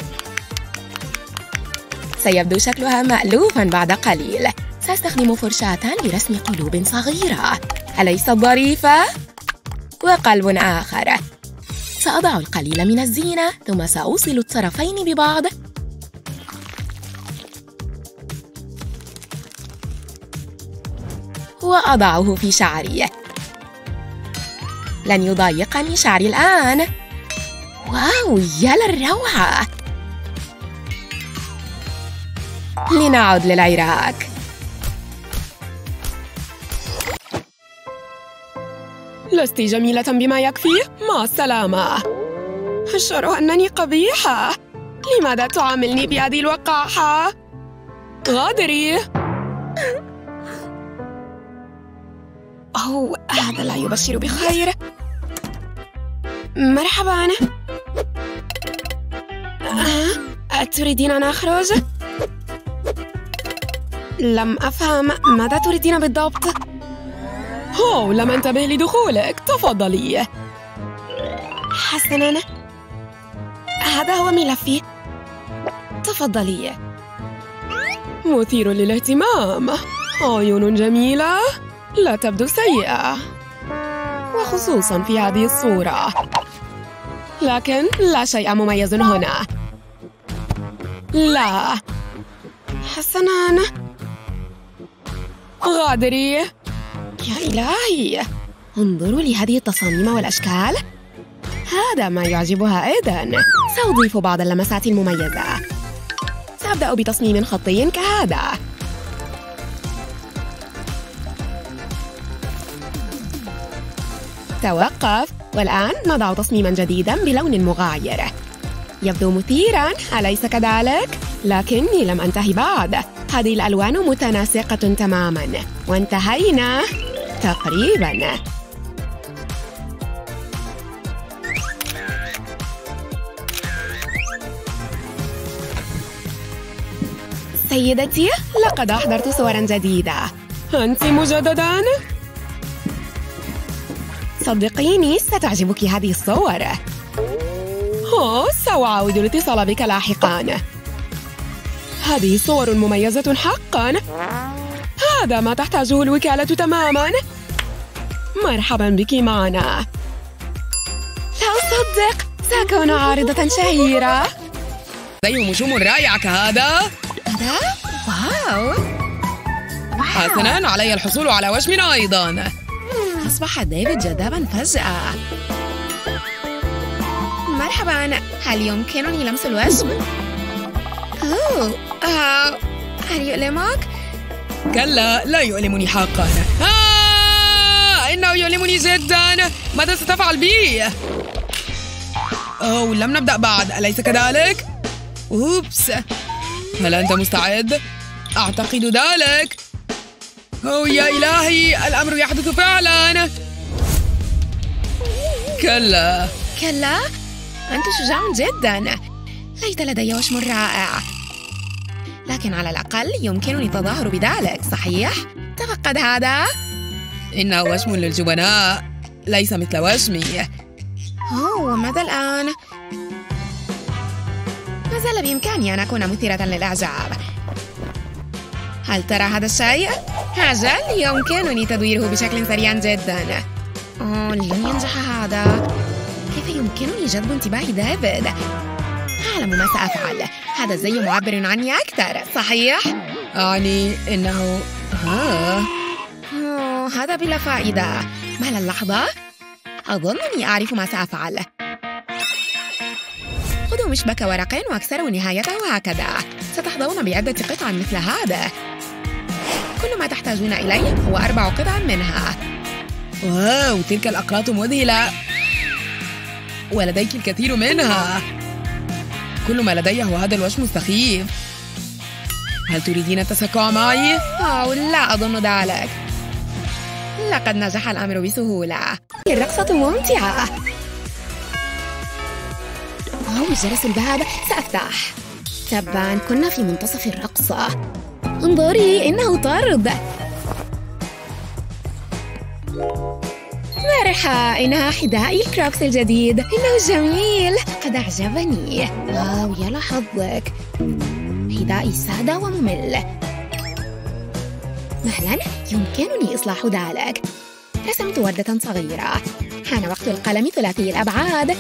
سيبدو شكلها مألوفاً بعد قليل. سأستخدم فرشاة لرسم قلوب صغيرة، أليست ظريفة؟ وقلب آخر. سأضع القليل من الزينة، ثم سأوصل الطرفين ببعض. وأضعه في شعري. لن يضايقني شعري الآن. واو، يا للروعة. لنعد للعراق. لست جميلة بما يكفي؟ مع السلامة. أشعر أنني قبيحة. لماذا تعاملني بهذه الوقاحة؟ غادري. هذا لا يبشر بخير. مرحباً. أتريدين أن أخرج؟ لم أفهم، ماذا تريدين بالضبط؟ لم أنتبه لدخولك. تفضلي. حسناً، هذا هو ملفي. تفضلي. مثير للاهتمام. عيون جميلة لا تبدو سيئة، وخصوصاً في هذه الصورة. لكن لا شيء مميز هنا. لا. حسناً، غادري. يا إلهي، انظروا لهذه التصاميم والأشكال. هذا ما يعجبها أيضاً. سأضيف بعض اللمسات المميزة. سأبدأ بتصميم خطي كهذا. توقف، والآن نضع تصميماً جديداً بلون مغاير. يبدو مثيراً، أليس كذلك؟ لكني لم أنتهي بعد. هذه الألوان متناسقة تماماً، وانتهينا تقريباً. سيدتي، لقد أحضرت صوراً جديدة. أنت مجدداً؟ صدقيني ستعجبك هذه الصور. سأعاود الاتصال بك لاحقاً. هذه صور مميزة حقاً. هذا ما تحتاجه الوكالة تماماً. مرحباً بك معنا. لا أصدق، سأكون عارضة شهيرة. لديه نجوم رائعة كهذا. هذا؟ واو. حسناً، علي الحصول على وشم أيضاً. أصبح ديفيد جذاباً فجأة. مرحباً، هل يمكنني لمس الوشم؟ هل يؤلمك؟ كلا، لا يؤلمني حقاً. إنه يؤلمني جداً. ماذا ستفعل بي؟ لم نبدأ بعد، أليس كذلك؟ أوبس، هل أنت مستعد؟ أعتقد ذلك. يا إلهي، الأمر يحدث فعلاً. كلا. أنت شجاع جداً. ليت لدي وشم رائع، لكن على الأقل يمكنني التظاهر بذلك، صحيح؟ تفقد هذا. إنه وشم للجبناء، ليس مثل وشمي. وماذا الآن؟ ما زال بإمكاني أن أكون مثيرة للإعجاب. هل ترى هذا الشيء؟ أجل، يمكنني تدويره بشكل سريع جداً. لن ينجح هذا. كيف يمكنني جذب انتباه ديفيد؟ أعلم ما سأفعل. هذا الزي معبر عني أكثر، صحيح؟ أعني إنه هذا بلا فائدة. مهل اللحظة، أظنني أعرف ما سأفعل. خذوا مشبك ورق واكسروا نهايته هكذا. ستحظون بعدة قطع مثل هذا. كل ما تحتاجون إليه هو 4 قطع منها. واو، تلك الأقراط مذهلة، ولديك الكثير منها. كل ما لدي هو هذا الوشم السخيف. هل تريدين التسكع معي؟ لا أظن ذلك. لقد نجح الأمر بسهولة. الرقصة ممتعة. جرس الباب، سأفتح. تباً، كنا في منتصف الرقصة. انظري، إنه طرد. مرحبا، إنها حذائي الكروكس الجديد. إنه جميل، قد أعجبني. يا لحظك، حذائي سادة وممل. مهلاً، يمكنني إصلاح ذلك. رسمت وردة صغيرة. حان وقت القلم ثلاثي الأبعاد.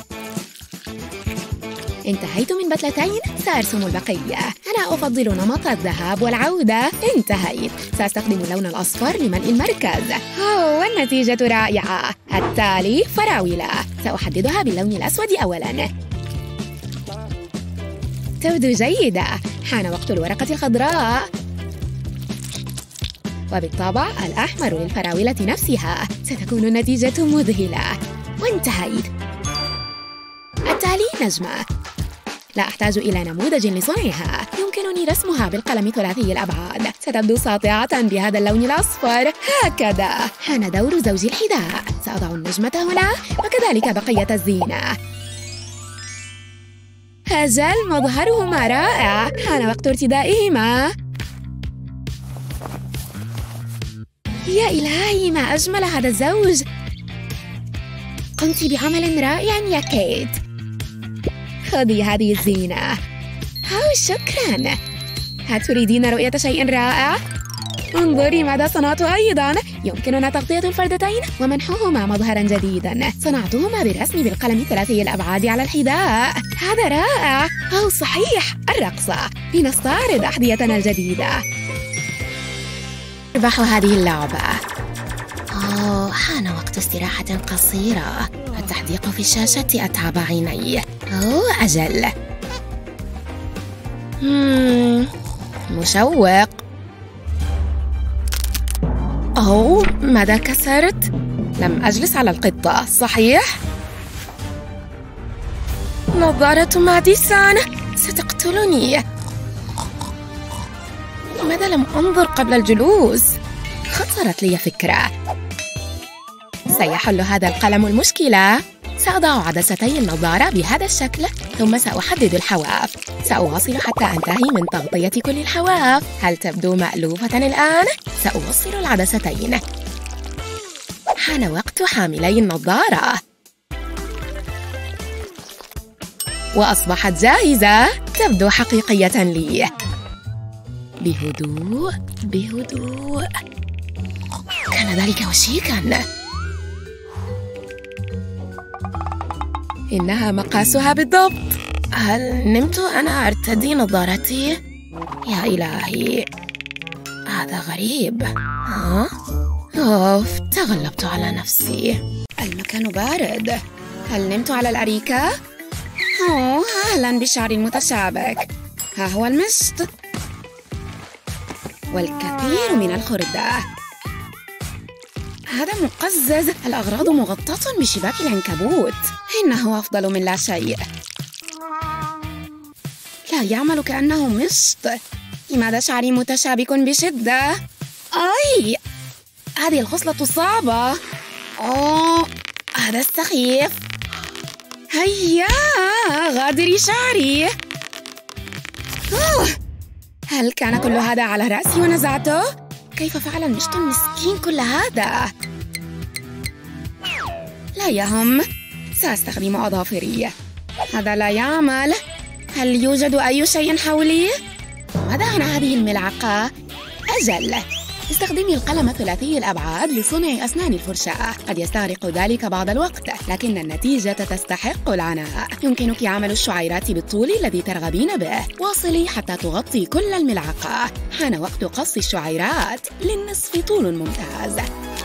انتهيت من بتلتين، سأرسم البقية. أنا أفضل نمط الذهب والعودة. انتهيت. سأستخدم اللون الأصفر لملء المركز. والنتيجة رائعة. التالي فراولة. سأحددها باللون الأسود أولاً. تبدو جيدة. حان وقت الورقة الخضراء. وبالطبع الأحمر للفراولة نفسها. ستكون النتيجة مذهلة. وانتهيت. التالي نجمة. لا أحتاج إلى نموذج لصنعها. يمكنني رسمها بالقلم ثلاثي الأبعاد. ستبدو ساطعة بهذا اللون الأصفر هكذا. حان دور زوج الحذاء. سأضع النجمة هنا وكذلك بقية الزينة. أجل، مظهرهما رائع. حان وقت ارتدائهما. يا إلهي، ما أجمل هذا الزوج. قمت بعمل رائع يا كيت. خذي هذه الزينة. شكراً. هل تريدين رؤية شيء رائع؟ انظري ماذا صنعت أيضاً. يمكننا تغطية الفردتين ومنحهما مظهراً جديداً. صنعتهما بالرسم بالقلم ثلاثي الأبعاد على الحذاء. هذا رائع. أو صحيح، الرقصة. لنستعرض أحذيتنا الجديدة. أربح هذه اللعبة. حان وقت استراحة قصيرة. التحديق في الشاشة أتعب عيني. أجل. مشوق. ماذا كسرت؟ لم أجلس على القطة، صحيح؟ نظارة ماديسون ستقتلني. لماذا لم أنظر قبل الجلوس؟ خطرت لي فكرة. سيحل هذا القلم المشكلة. سأضع عدستي النظارة بهذا الشكل، ثم سأحدد الحواف. سأواصل حتى أنتهي من تغطية كل الحواف. هل تبدو مألوفة الآن؟ سأوصل العدستين. حان وقت حاملي النظارة. وأصبحت جاهزة. تبدو حقيقية لي. بهدوء بهدوء. كان ذلك وشيكاً. إنها مقاسها بالضبط. هل نمت أنا أرتدي نظارتي؟ يا إلهي، هذا غريب. تغلبت على نفسي. المكان بارد. هل نمت على الأريكة؟ أهلاً بشعري المتشابك. ها هو المشط والكثير من الخردة. هذا مقزز. الأغراض مغطاة بشباك العنكبوت. إنه أفضل من لا شيء. لا يعمل كأنه مشط. لماذا شعري متشابك بشدة؟ أي، هذه الخصلة صعبة. هذا السخيف. هيا غادري شعري. هل كان كل هذا على رأسي ونزعته؟ كيف فعل المشط المسكين كل هذا؟ لا يهم، سأستخدم أظافري. هذا لا يعمل. هل يوجد أي شيء حولي؟ ماذا عن هذه الملعقة؟ أجل، استخدمي القلم ثلاثي الأبعاد لصنع أسنان الفرشاة. قد يستغرق ذلك بعض الوقت، لكن النتيجة تستحق العناء. يمكنك عمل الشعيرات بالطول الذي ترغبين به. واصلي حتى تغطي كل الملعقة. حان وقت قص الشعيرات للنصف طول ممتاز.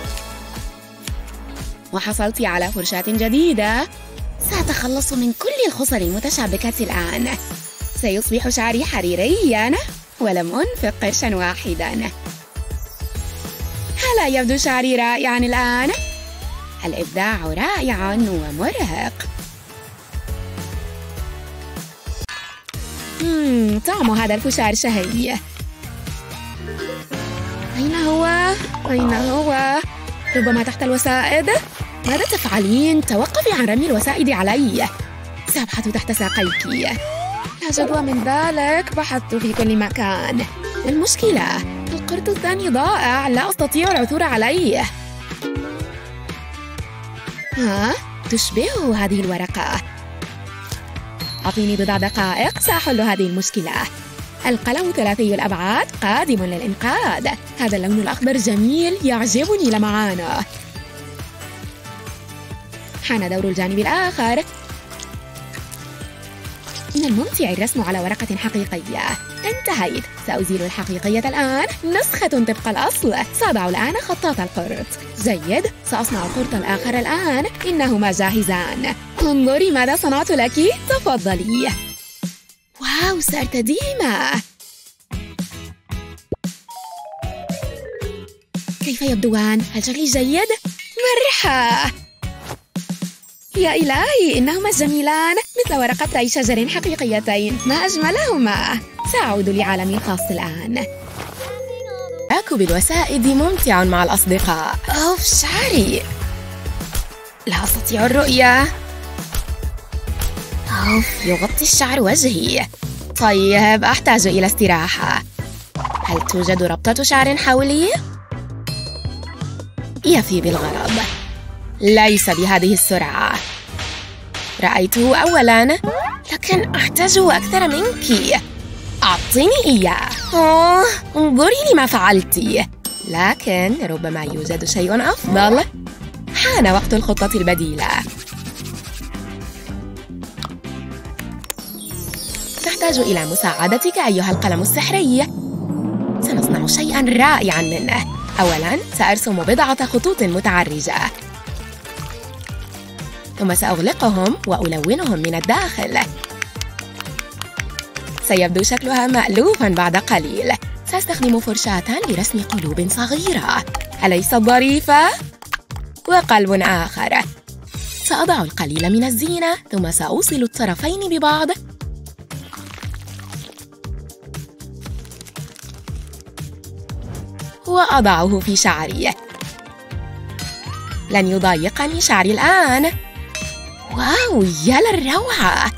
وحصلت على فرشاة جديدة. سأتخلص من كل الخصل المتشابكة الآن. سيصبح شعري حريرياً ولم أنفق قرشاً واحداً. هلا يبدو شعري رائعاً الآن؟ الإبداع رائع ومرهق. طعم هذا الفشار شهي. أين هو؟ أين هو؟ ربما تحت الوسائد. ماذا تفعلين؟ توقفي عن رمي الوسائد علي. سأبحث تحت ساقيك. لا جدوى من ذلك. بحثت في كل مكان. المشكلة القرط الثاني ضائع. لا أستطيع العثور عليه. تشبهه هذه الورقة. أعطيني بضع دقائق سأحل هذه المشكلة. القلم ثلاثي الأبعاد قادم للإنقاذ. هذا اللون الأخضر جميل، يعجبني لمعانه. حان دور الجانب الآخر. من الممتع الرسم على ورقة حقيقية. انتهيت. سأزيل الحقيقية الآن. نسخة طبق الأصل. سأضع الآن خطاط القرط. جيد، سأصنع القرط الآخر الآن. إنهما جاهزان. انظري ماذا صنعت لك. تفضلي. واو، سأرتديهما. كيف يبدوان؟ هل شكلي جيد؟ مرحى. يا إلهي، إنهما جميلان مثل ورقتي شجر حقيقيتين. ما أجملهما. سأعود لعالمي الخاص الآن. راكب الوسائد ممتع مع الأصدقاء. شعري. لا أستطيع الرؤية. يغطي الشعر وجهي. طيب، أحتاج إلى استراحة. هل توجد ربطة شعر حولي؟ يفي بالغرض. ليس بهذه السرعة. رأيته أولاً، لكن أحتاجه أكثر منك. أعطيني إياه. انظري لما فعلتِ. لكن ربما يوجد شيء أفضل. حان وقت الخطة البديلة. تحتاج إلى مساعدتك أيها القلم السحري. سنصنع شيئاً رائعاً منه. أولاً سأرسم بضعة خطوط متعرجة، ثم سأغلقهم وألونهم من الداخل. سيبدو شكلها مألوفاً بعد قليل. سأستخدم فرشاة لرسم قلوب صغيرة، أليست ظريفة؟ وقلب آخر. سأضع القليل من الزينة، ثم سأوصل الطرفين ببعض. وأضعه في شعري. لن يضايقني شعري الآن. واو، يا للروعة!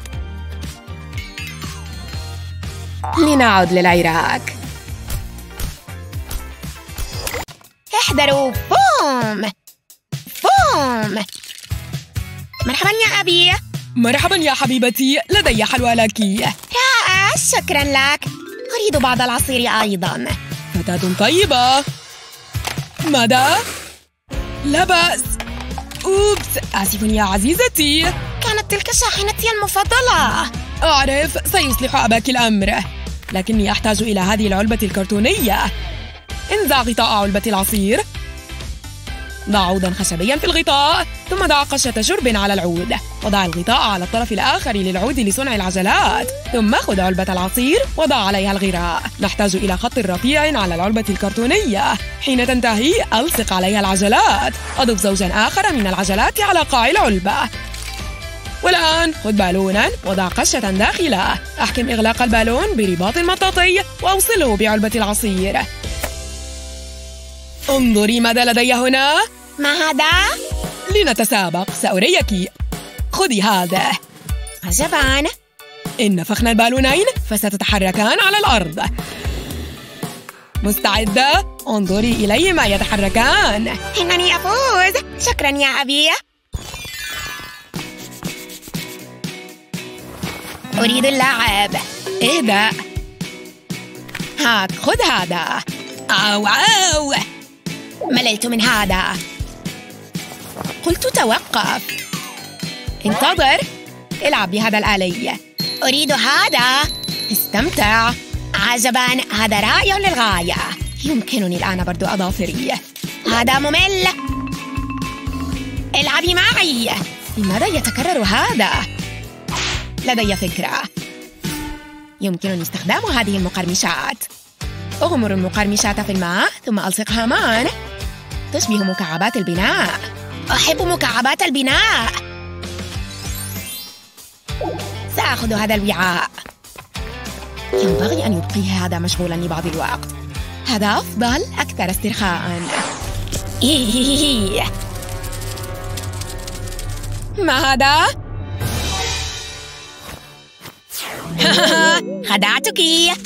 لنعد للعراق. احذروا، بوم بوم. مرحبا يا أبي. مرحبا يا حبيبتي، لدي حلوى لك. رائع، شكرا لك. أريد بعض العصير أيضا. فتاة طيبة. ماذا؟ لا بأس. أوبس، آسف يا عزيزتي. كانت تلك شاحنتي المفضلة. أعرف، سيصلح أباك الأمر، لكني أحتاج إلى هذه العلبة الكرتونية. انزع غطاء علبة العصير. ضع عودا خشبيا في الغطاء، ثم ضع قشة شرب على العود، وضع الغطاء على الطرف الآخر للعود لصنع العجلات، ثم خذ علبة العصير وضع عليها الغراء. نحتاج إلى خط رفيع على العلبة الكرتونية. حين تنتهي ألصق عليها العجلات. أضف زوجا آخر من العجلات على قاع العلبة. والآن خذ بالوناً وضع قشة داخله. أحكم إغلاق البالون برباط مطاطي وأوصله بعلبة العصير. انظري ماذا لدي هنا. ما هذا؟ لنتسابق، سأريك. خذي هذا. عجباً. إن نفخنا البالونين فستتحركان على الأرض. مستعدة؟ انظري إليهما يتحركان. إنني أفوز. شكراً يا أبي. أريد اللعب. اهدأ. هاك، خذ هذا. أو أو. مللت من هذا. قلت توقف. انتظر. العب بهذا الآلي. أريد هذا. استمتع. عجباً، هذا رائع للغاية. يمكنني الآن برد أظافري. هذا ممل. العبي معي. لماذا يتكرر هذا؟ لدي فكرة. يمكنني استخدام هذه المقرمشات. أغمر المقرمشات في الماء ثم ألصقها معاً. تشبه مكعبات البناء. أحب مكعبات البناء. سأخذ هذا الوعاء. ينبغي أن يبقيه هذا مشغولاً لبعض الوقت. هذا أفضل، أكثر استرخاءً. ما هذا؟ خدعتك.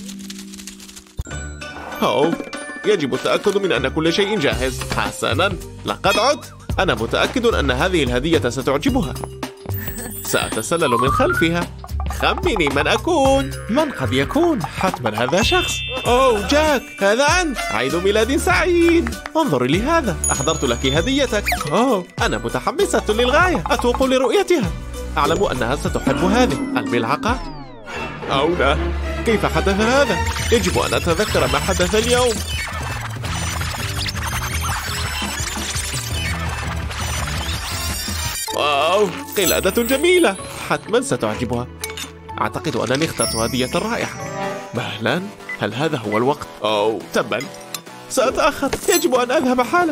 يجب التأكد من أن كل شيء جاهز. حسناً، لقد عدت. أنا متأكد أن هذه الهدية ستعجبها. سأتسلل من خلفها. خمني من أكون. من قد يكون؟ حتماً هذا شخص. أوه جاك، هذا أنت. عيد ميلاد سعيد. انظري لهذا، أحضرت لك هديتك. أنا متحمسة للغاية، أتوق لرؤيتها. أعلم أنها ستحب هذه الملعقة. أو لا، كيف حدث هذا؟ يجب أن أتذكر ما حدث اليوم. واو، قلادة جميلة، حتما ستعجبها. أعتقد أنني اخترت هدية رائعة. مهلا، هل هذا هو الوقت؟ أوه تبا، سأتأخر، يجب أن أذهب حالا.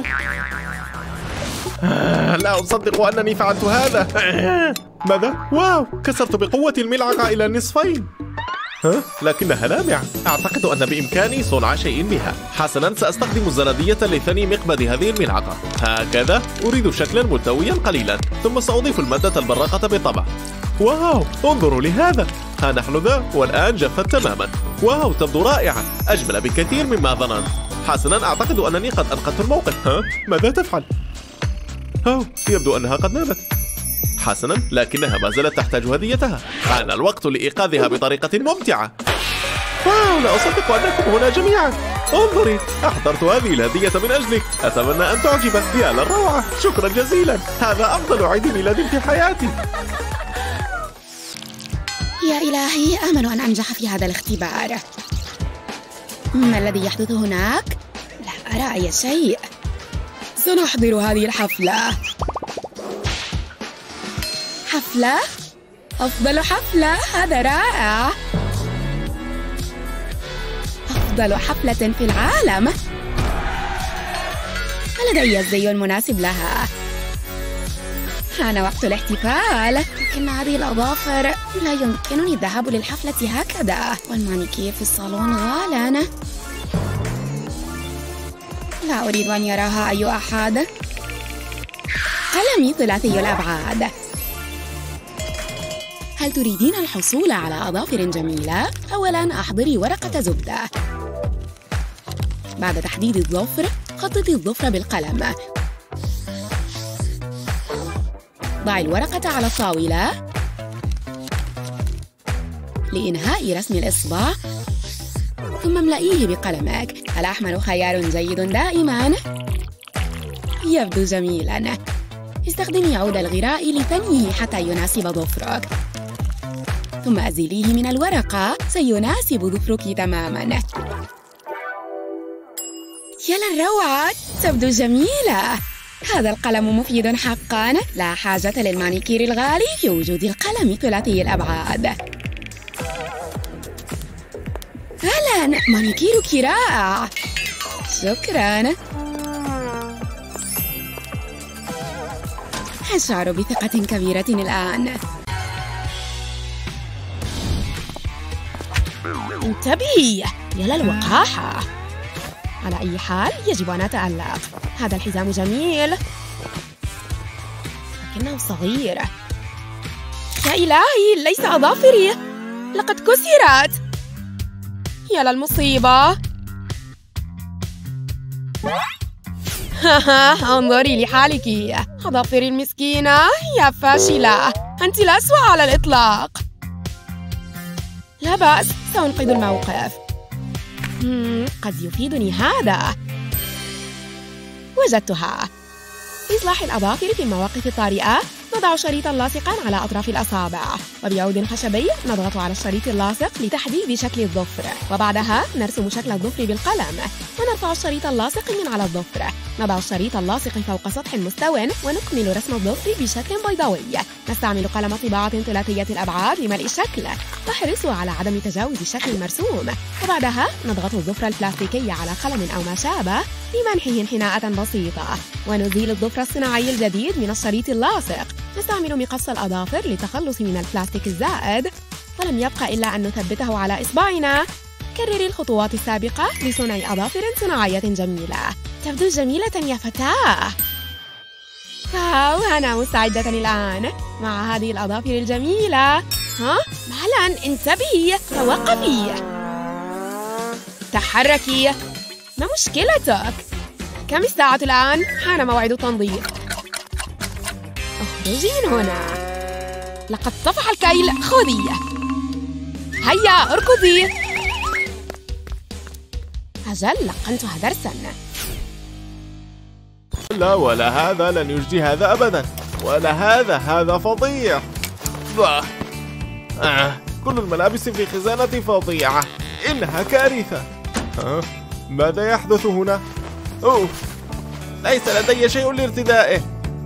لا أصدق أنني فعلت هذا. ماذا؟ واو، كسرت بقوة الملعقة إلى النصفين. لكنها لامعة. أعتقد أن بإمكاني صنع شيء بها. حسنا، سأستخدم الزلدية لثني مقبض هذه الملعقة. هكذا، أريد شكلا ملتويا قليلا، ثم سأضيف المادة البراقة بالطبع. واو، انظروا لهذا. ها نحن ذا، والآن جفت تماما. واو، تبدو رائعة، أجمل بكثير مما ظننت. حسنا، أعتقد أنني قد أنقذت الموقف. ماذا تفعل؟ يبدو أنها قد نامت. حسنا، لكنها ما زالت تحتاج هديتها. حان الوقت لإيقاظها بطريقة ممتعة. واو، لا أصدق أنكم هنا جميعا. انظري، أحضرت هذه الهدية من أجلك، أتمنى أن تعجبك. يا للروعة، شكرا جزيلا، هذا أفضل عيد ميلاد في حياتي. يا إلهي، آمل أن أنجح في هذا الاختبار. ما الذي يحدث هناك؟ لا أرى أي شيء. سنحضر هذه الحفلة. حفلة؟ أفضل حفلة، هذا رائع. أفضل حفلة في العالم. لدي الزي المناسب لها. حان وقت الاحتفال. لكن هذه الأظافر، لا يمكنني الذهاب للحفلة هكذا، والمانيكير في الصالون غالاً. لا أريد أن يراها أي أحد. قلمي ثلاثي الأبعاد. هل تريدين الحصول على أظافر جميلة؟ أولاً أحضري ورقة زبدة. بعد تحديد الظفر، خططي الظفر بالقلم. ضعي الورقة على الطاولة. لإنهاء رسم الإصبع، ثم املئيه بقلمك. الأحمر خيار جيد دائماً. يبدو جميلاً. استخدمي عود الغراء لثنيه حتى يناسب ظفرك، ثم أزيليه من الورقة، سيناسب ظفرك تماماً. يا للروعة، تبدو جميلة. هذا القلم مفيد حقاً. لا حاجة للمانيكير الغالي في وجود القلم ثلاثي الأبعاد. أهلاً، مانيكيرك رائع. شكراً. أشعر بثقة كبيرة الآن. انتبهي، يا للوقاحة. على أي حال، يجب أن أتألق. هذا الحزام جميل، لكنه صغير. يا إلهي، ليس أظافري، لقد كسرت. يا للمصيبة. انظري لحالك، أظافري المسكينة. يا فاشلة، أنت الأسوأ على الإطلاق. لا بأس، سأنقذ الموقف. قد يفيدني هذا. وجدتها. لإصلاح الأظافر في المواقف الطارئة، نضع شريطاً لاصقاً على أطراف الأصابع، وبعود خشبي نضغط على الشريط اللاصق لتحديد شكل الظفر، وبعدها نرسم شكل الظفر بالقلم، ونرفع الشريط اللاصق من على الظفر. نضع الشريط اللاصق فوق سطح مستوٍ، ونكمل رسم الظفر بشكل بيضاوي. نستعمل قلم طباعة ثلاثية الأبعاد لملء الشكل، واحرصوا على عدم تجاوز الشكل المرسوم. وبعدها نضغط الظفر البلاستيكي على قلم أو ما شابه لمنحه انحناءة بسيطة، ونزيل الظفر الصناعي الجديد من الشريط اللاصق. نستعمل مقص الأظافر للتخلص من البلاستيك الزائد، ولم يبقى إلا أن نثبته على إصبعنا. كرري الخطوات السابقة لصنع أظافر صناعية جميلة. تبدو جميلة يا فتاة. واو، أنا مستعدة الآن مع هذه الأظافر الجميلة. مهلا، انتبهي، توقفي، تحركي. ما مشكلتك؟ كم الساعة الآن؟ حان موعد التنظيف. اخرجي من هنا، لقد طفح الكيل. خذي، هيا اركضي. أجل، لقنتها درساً. لا، ولا هذا لن يجدي هذا أبداً، ولا هذا فظيع. كل الملابس في خزانتي فظيعة، إنها كارثة. ماذا يحدث هنا؟ ليس لدي شيء لارتدائه.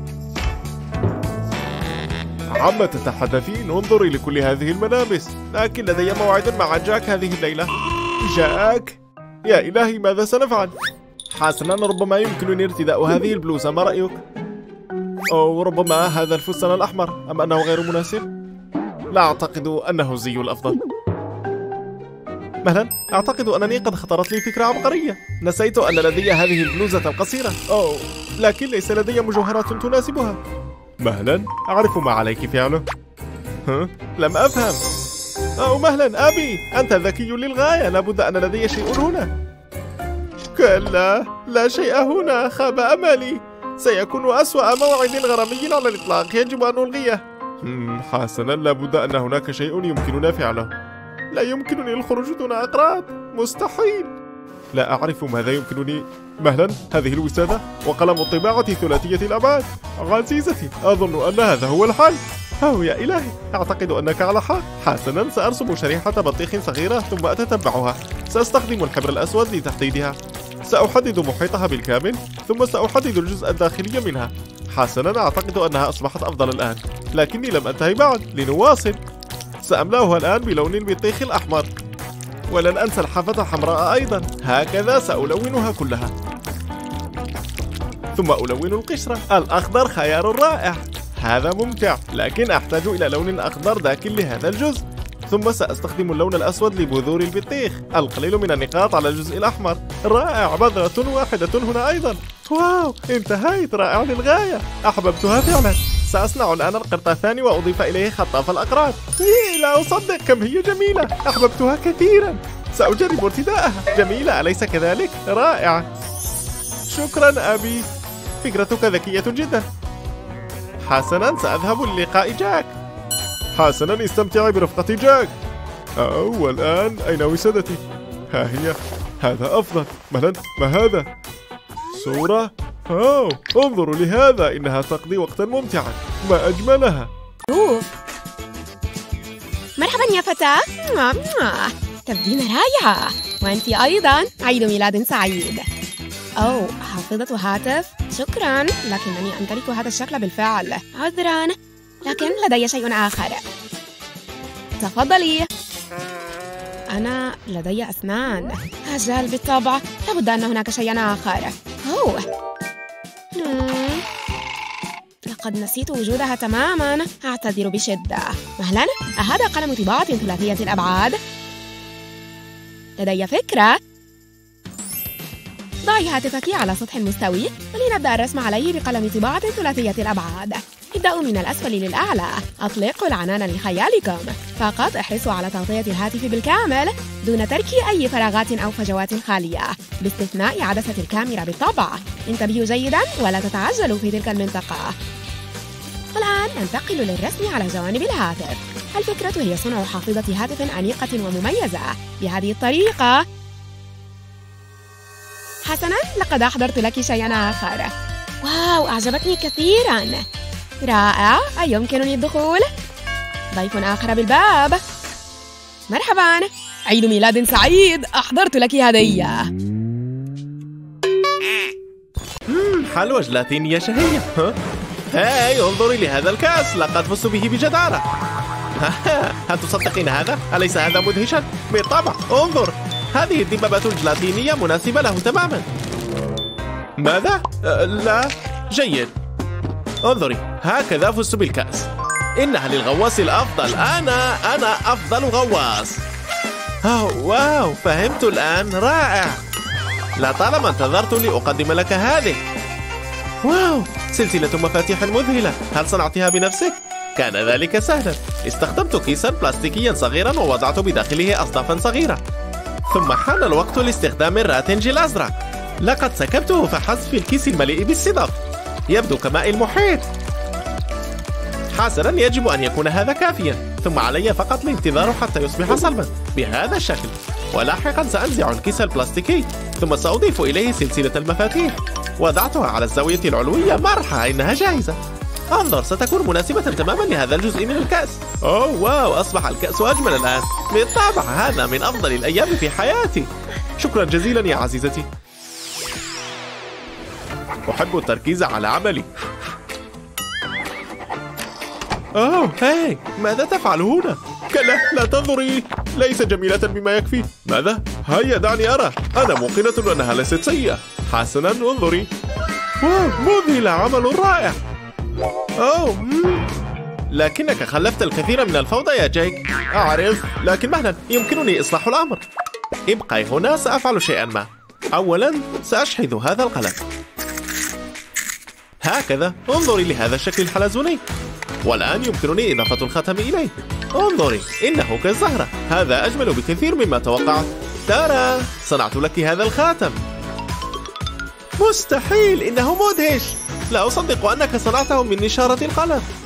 عما تتحدثين؟ انظري لكل هذه الملابس، لكن لدي موعد مع جاك هذه الليلة. جاك؟ يا إلهي، ماذا سنفعل؟ حسناً، ربما يمكنني ارتداء هذه البلوزة، ما رأيك؟ أو ربما هذا الفستان الأحمر، أم أنه غير مناسب؟ لا أعتقد أنه الزي الأفضل. مهلا، أعتقد أنني قد خطرت لي فكرة عبقرية. نسيت أن لدي هذه البلوزة القصيرة. لكن ليس لدي مجوهرات تناسبها. مهلا، أعرف ما عليك فعله. لم أفهم. مهلا أبي، أنت ذكي للغاية، لابد أن لدي شيء هنا. كلا، لا شيء هنا، خاب أملي. سيكون أسوأ موعد غرامي على الإطلاق، يجب أن نلغيه. حسنا، لابد أن هناك شيء يمكننا فعله. لا يمكنني الخروج دون أقراط، مستحيل. لا أعرف ماذا يمكنني. مهلا، هذه الوسادة وقلم الطباعة ثلاثية الأبعاد. عزيزتي، أظن أن هذا هو الحل. يا إلهي، أعتقد أنك على حق. حسنا، سأرسم شريحة بطيخ صغيرة ثم أتتبعها. سأستخدم الحبر الأسود لتحديدها. سأحدد محيطها بالكامل ثم سأحدد الجزء الداخلي منها. حسنا، أعتقد أنها أصبحت أفضل الآن، لكني لم أنتهي بعد. لنواصل. سأملأها الآن بلون البطيخ الأحمر، ولن أنسى الحافة الحمراء أيضا. هكذا سألونها كلها، ثم ألون القشرة. الأخضر خيار رائع، هذا ممتع، لكن أحتاج إلى لون أخضر داكن لهذا الجزء. ثم سأستخدم اللون الأسود لبذور البطيخ. القليل من النقاط على الجزء الأحمر. رائع، بذرة واحدة هنا أيضا. واو، انتهيت. رائع للغاية، أحببتها فعلا. سأصنع الآن القرطاسان وأضيف إليه خطاف الأقراط. لا أصدق كم هي جميلة، أحببتها كثيرا. سأجرب ارتداءها. جميلة، أليس كذلك؟ رائعة. شكرا أبي، فكرتك ذكية جدا. حسنا، سأذهب للقاء جاك. حسنا، استمتعي برفقة جاك. والآن أين وسادتي؟ ها هي. هذا أفضل. مهلا، ما هذا؟ صورة؟ انظروا لهذا، إنها تقضي وقتا ممتعا. ما أجملها. مرحبا يا فتاة، تبدين رائعة. وأنت أيضا، عيد ميلاد سعيد. حافظة هاتف، شكرا، لكنني أمتلك هذا الشكل بالفعل. عذرا، لكن لدي شيء آخر. تفضلي. أنا لدي أسنان. أجل، بالطبع، لابد أن هناك شيء آخر. لقد نسيت وجودها تماما. أعتذر بشدة. مهلا، أهذا قلم طباعة ثلاثية الأبعاد؟ لدي فكرة. ضعي هاتفك على سطح مستوي ولنبدأ الرسم عليه بقلم طباعة ثلاثية الأبعاد. ابدأوا من الأسفل للأعلى. أطلقوا العنان لخيالكم. فقط احرصوا على تغطية الهاتف بالكامل دون ترك أي فراغات أو فجوات خالية، باستثناء عدسة الكاميرا بالطبع. انتبهوا جيدا ولا تتعجلوا في تلك المنطقة. والآن ننتقل للرسم على جوانب الهاتف. الفكرة هي صنع حافظة هاتف أنيقة ومميزة بهذه الطريقة. حسنا، لقد أحضرت لك شيئا آخر. واو، أعجبتني كثيرا. رائع، أيمكنني الدخول؟ ضيف آخر بالباب. مرحبا، عيد ميلاد سعيد، أحضرت لك هدية. حلوى جلاتينية شهية. هاي، انظري لهذا الكأس، لقد فزت به بجدارة. هل تصدقين هذا؟ أليس هذا مدهشا؟ بالطبع، انظر، هذه الدبابة الجلاتينية مناسبة له تماما. ماذا؟ لا، جيد. انظري، هكذا فزت بالكأس. إنها للغواص الأفضل. أنا أفضل غواص. واو، فهمت الآن. رائع، لطالما انتظرت لأقدم لك هذه. واو، سلسلة مفاتيح مذهلة. هل صنعتها بنفسك؟ كان ذلك سهلا. استخدمت كيسا بلاستيكيا صغيرا ووضعت بداخله أصدافا صغيرة. ثم حان الوقت لاستخدام الراتنج الأزرق. لقد سكبته فحسب في الكيس المليء بالصدف. يبدو كماء المحيط. حسنا، يجب أن يكون هذا كافيا. ثم علي فقط الانتظار حتى يصبح صلبا بهذا الشكل. ولاحقا سأنزع الكيس البلاستيكي ثم سأضيف إليه سلسلة المفاتيح. وضعتها على الزاوية العلوية. مرحى، إنها جاهزة. انظر، ستكون مناسبة تماما لهذا الجزء من الكأس. واو، أصبح الكأس أجمل الآن. بالطبع، هذا من أفضل الأيام في حياتي. شكرا جزيلا يا عزيزتي. أحب التركيز على عملي. هاي، ماذا تفعل هنا؟ كلا، لا تنظري، ليس جميلة بما يكفي. ماذا؟ هيا دعني أرى. أنا موقنة أنها ليست سيئة. حسنا، انظري. واو، مذهلة، عمل رائع. لكنك خلفت الكثير من الفوضى يا جيك. أعرف، لكن مهلا، يمكنني إصلاح الأمر. ابقي هنا، سأفعل شيئا ما. أولا، سأشحذ هذا القلم هكذا. انظري لهذا الشكل الحلزوني. والآن يمكنني إضافة الختم إليه. انظري، إنه كالزهرة. هذا أجمل بكثير مما توقعت. ترى، صنعت لك هذا الخاتم. مستحيل، إنه مدهش. لا أصدق أنك صنعته من نشارة القلم.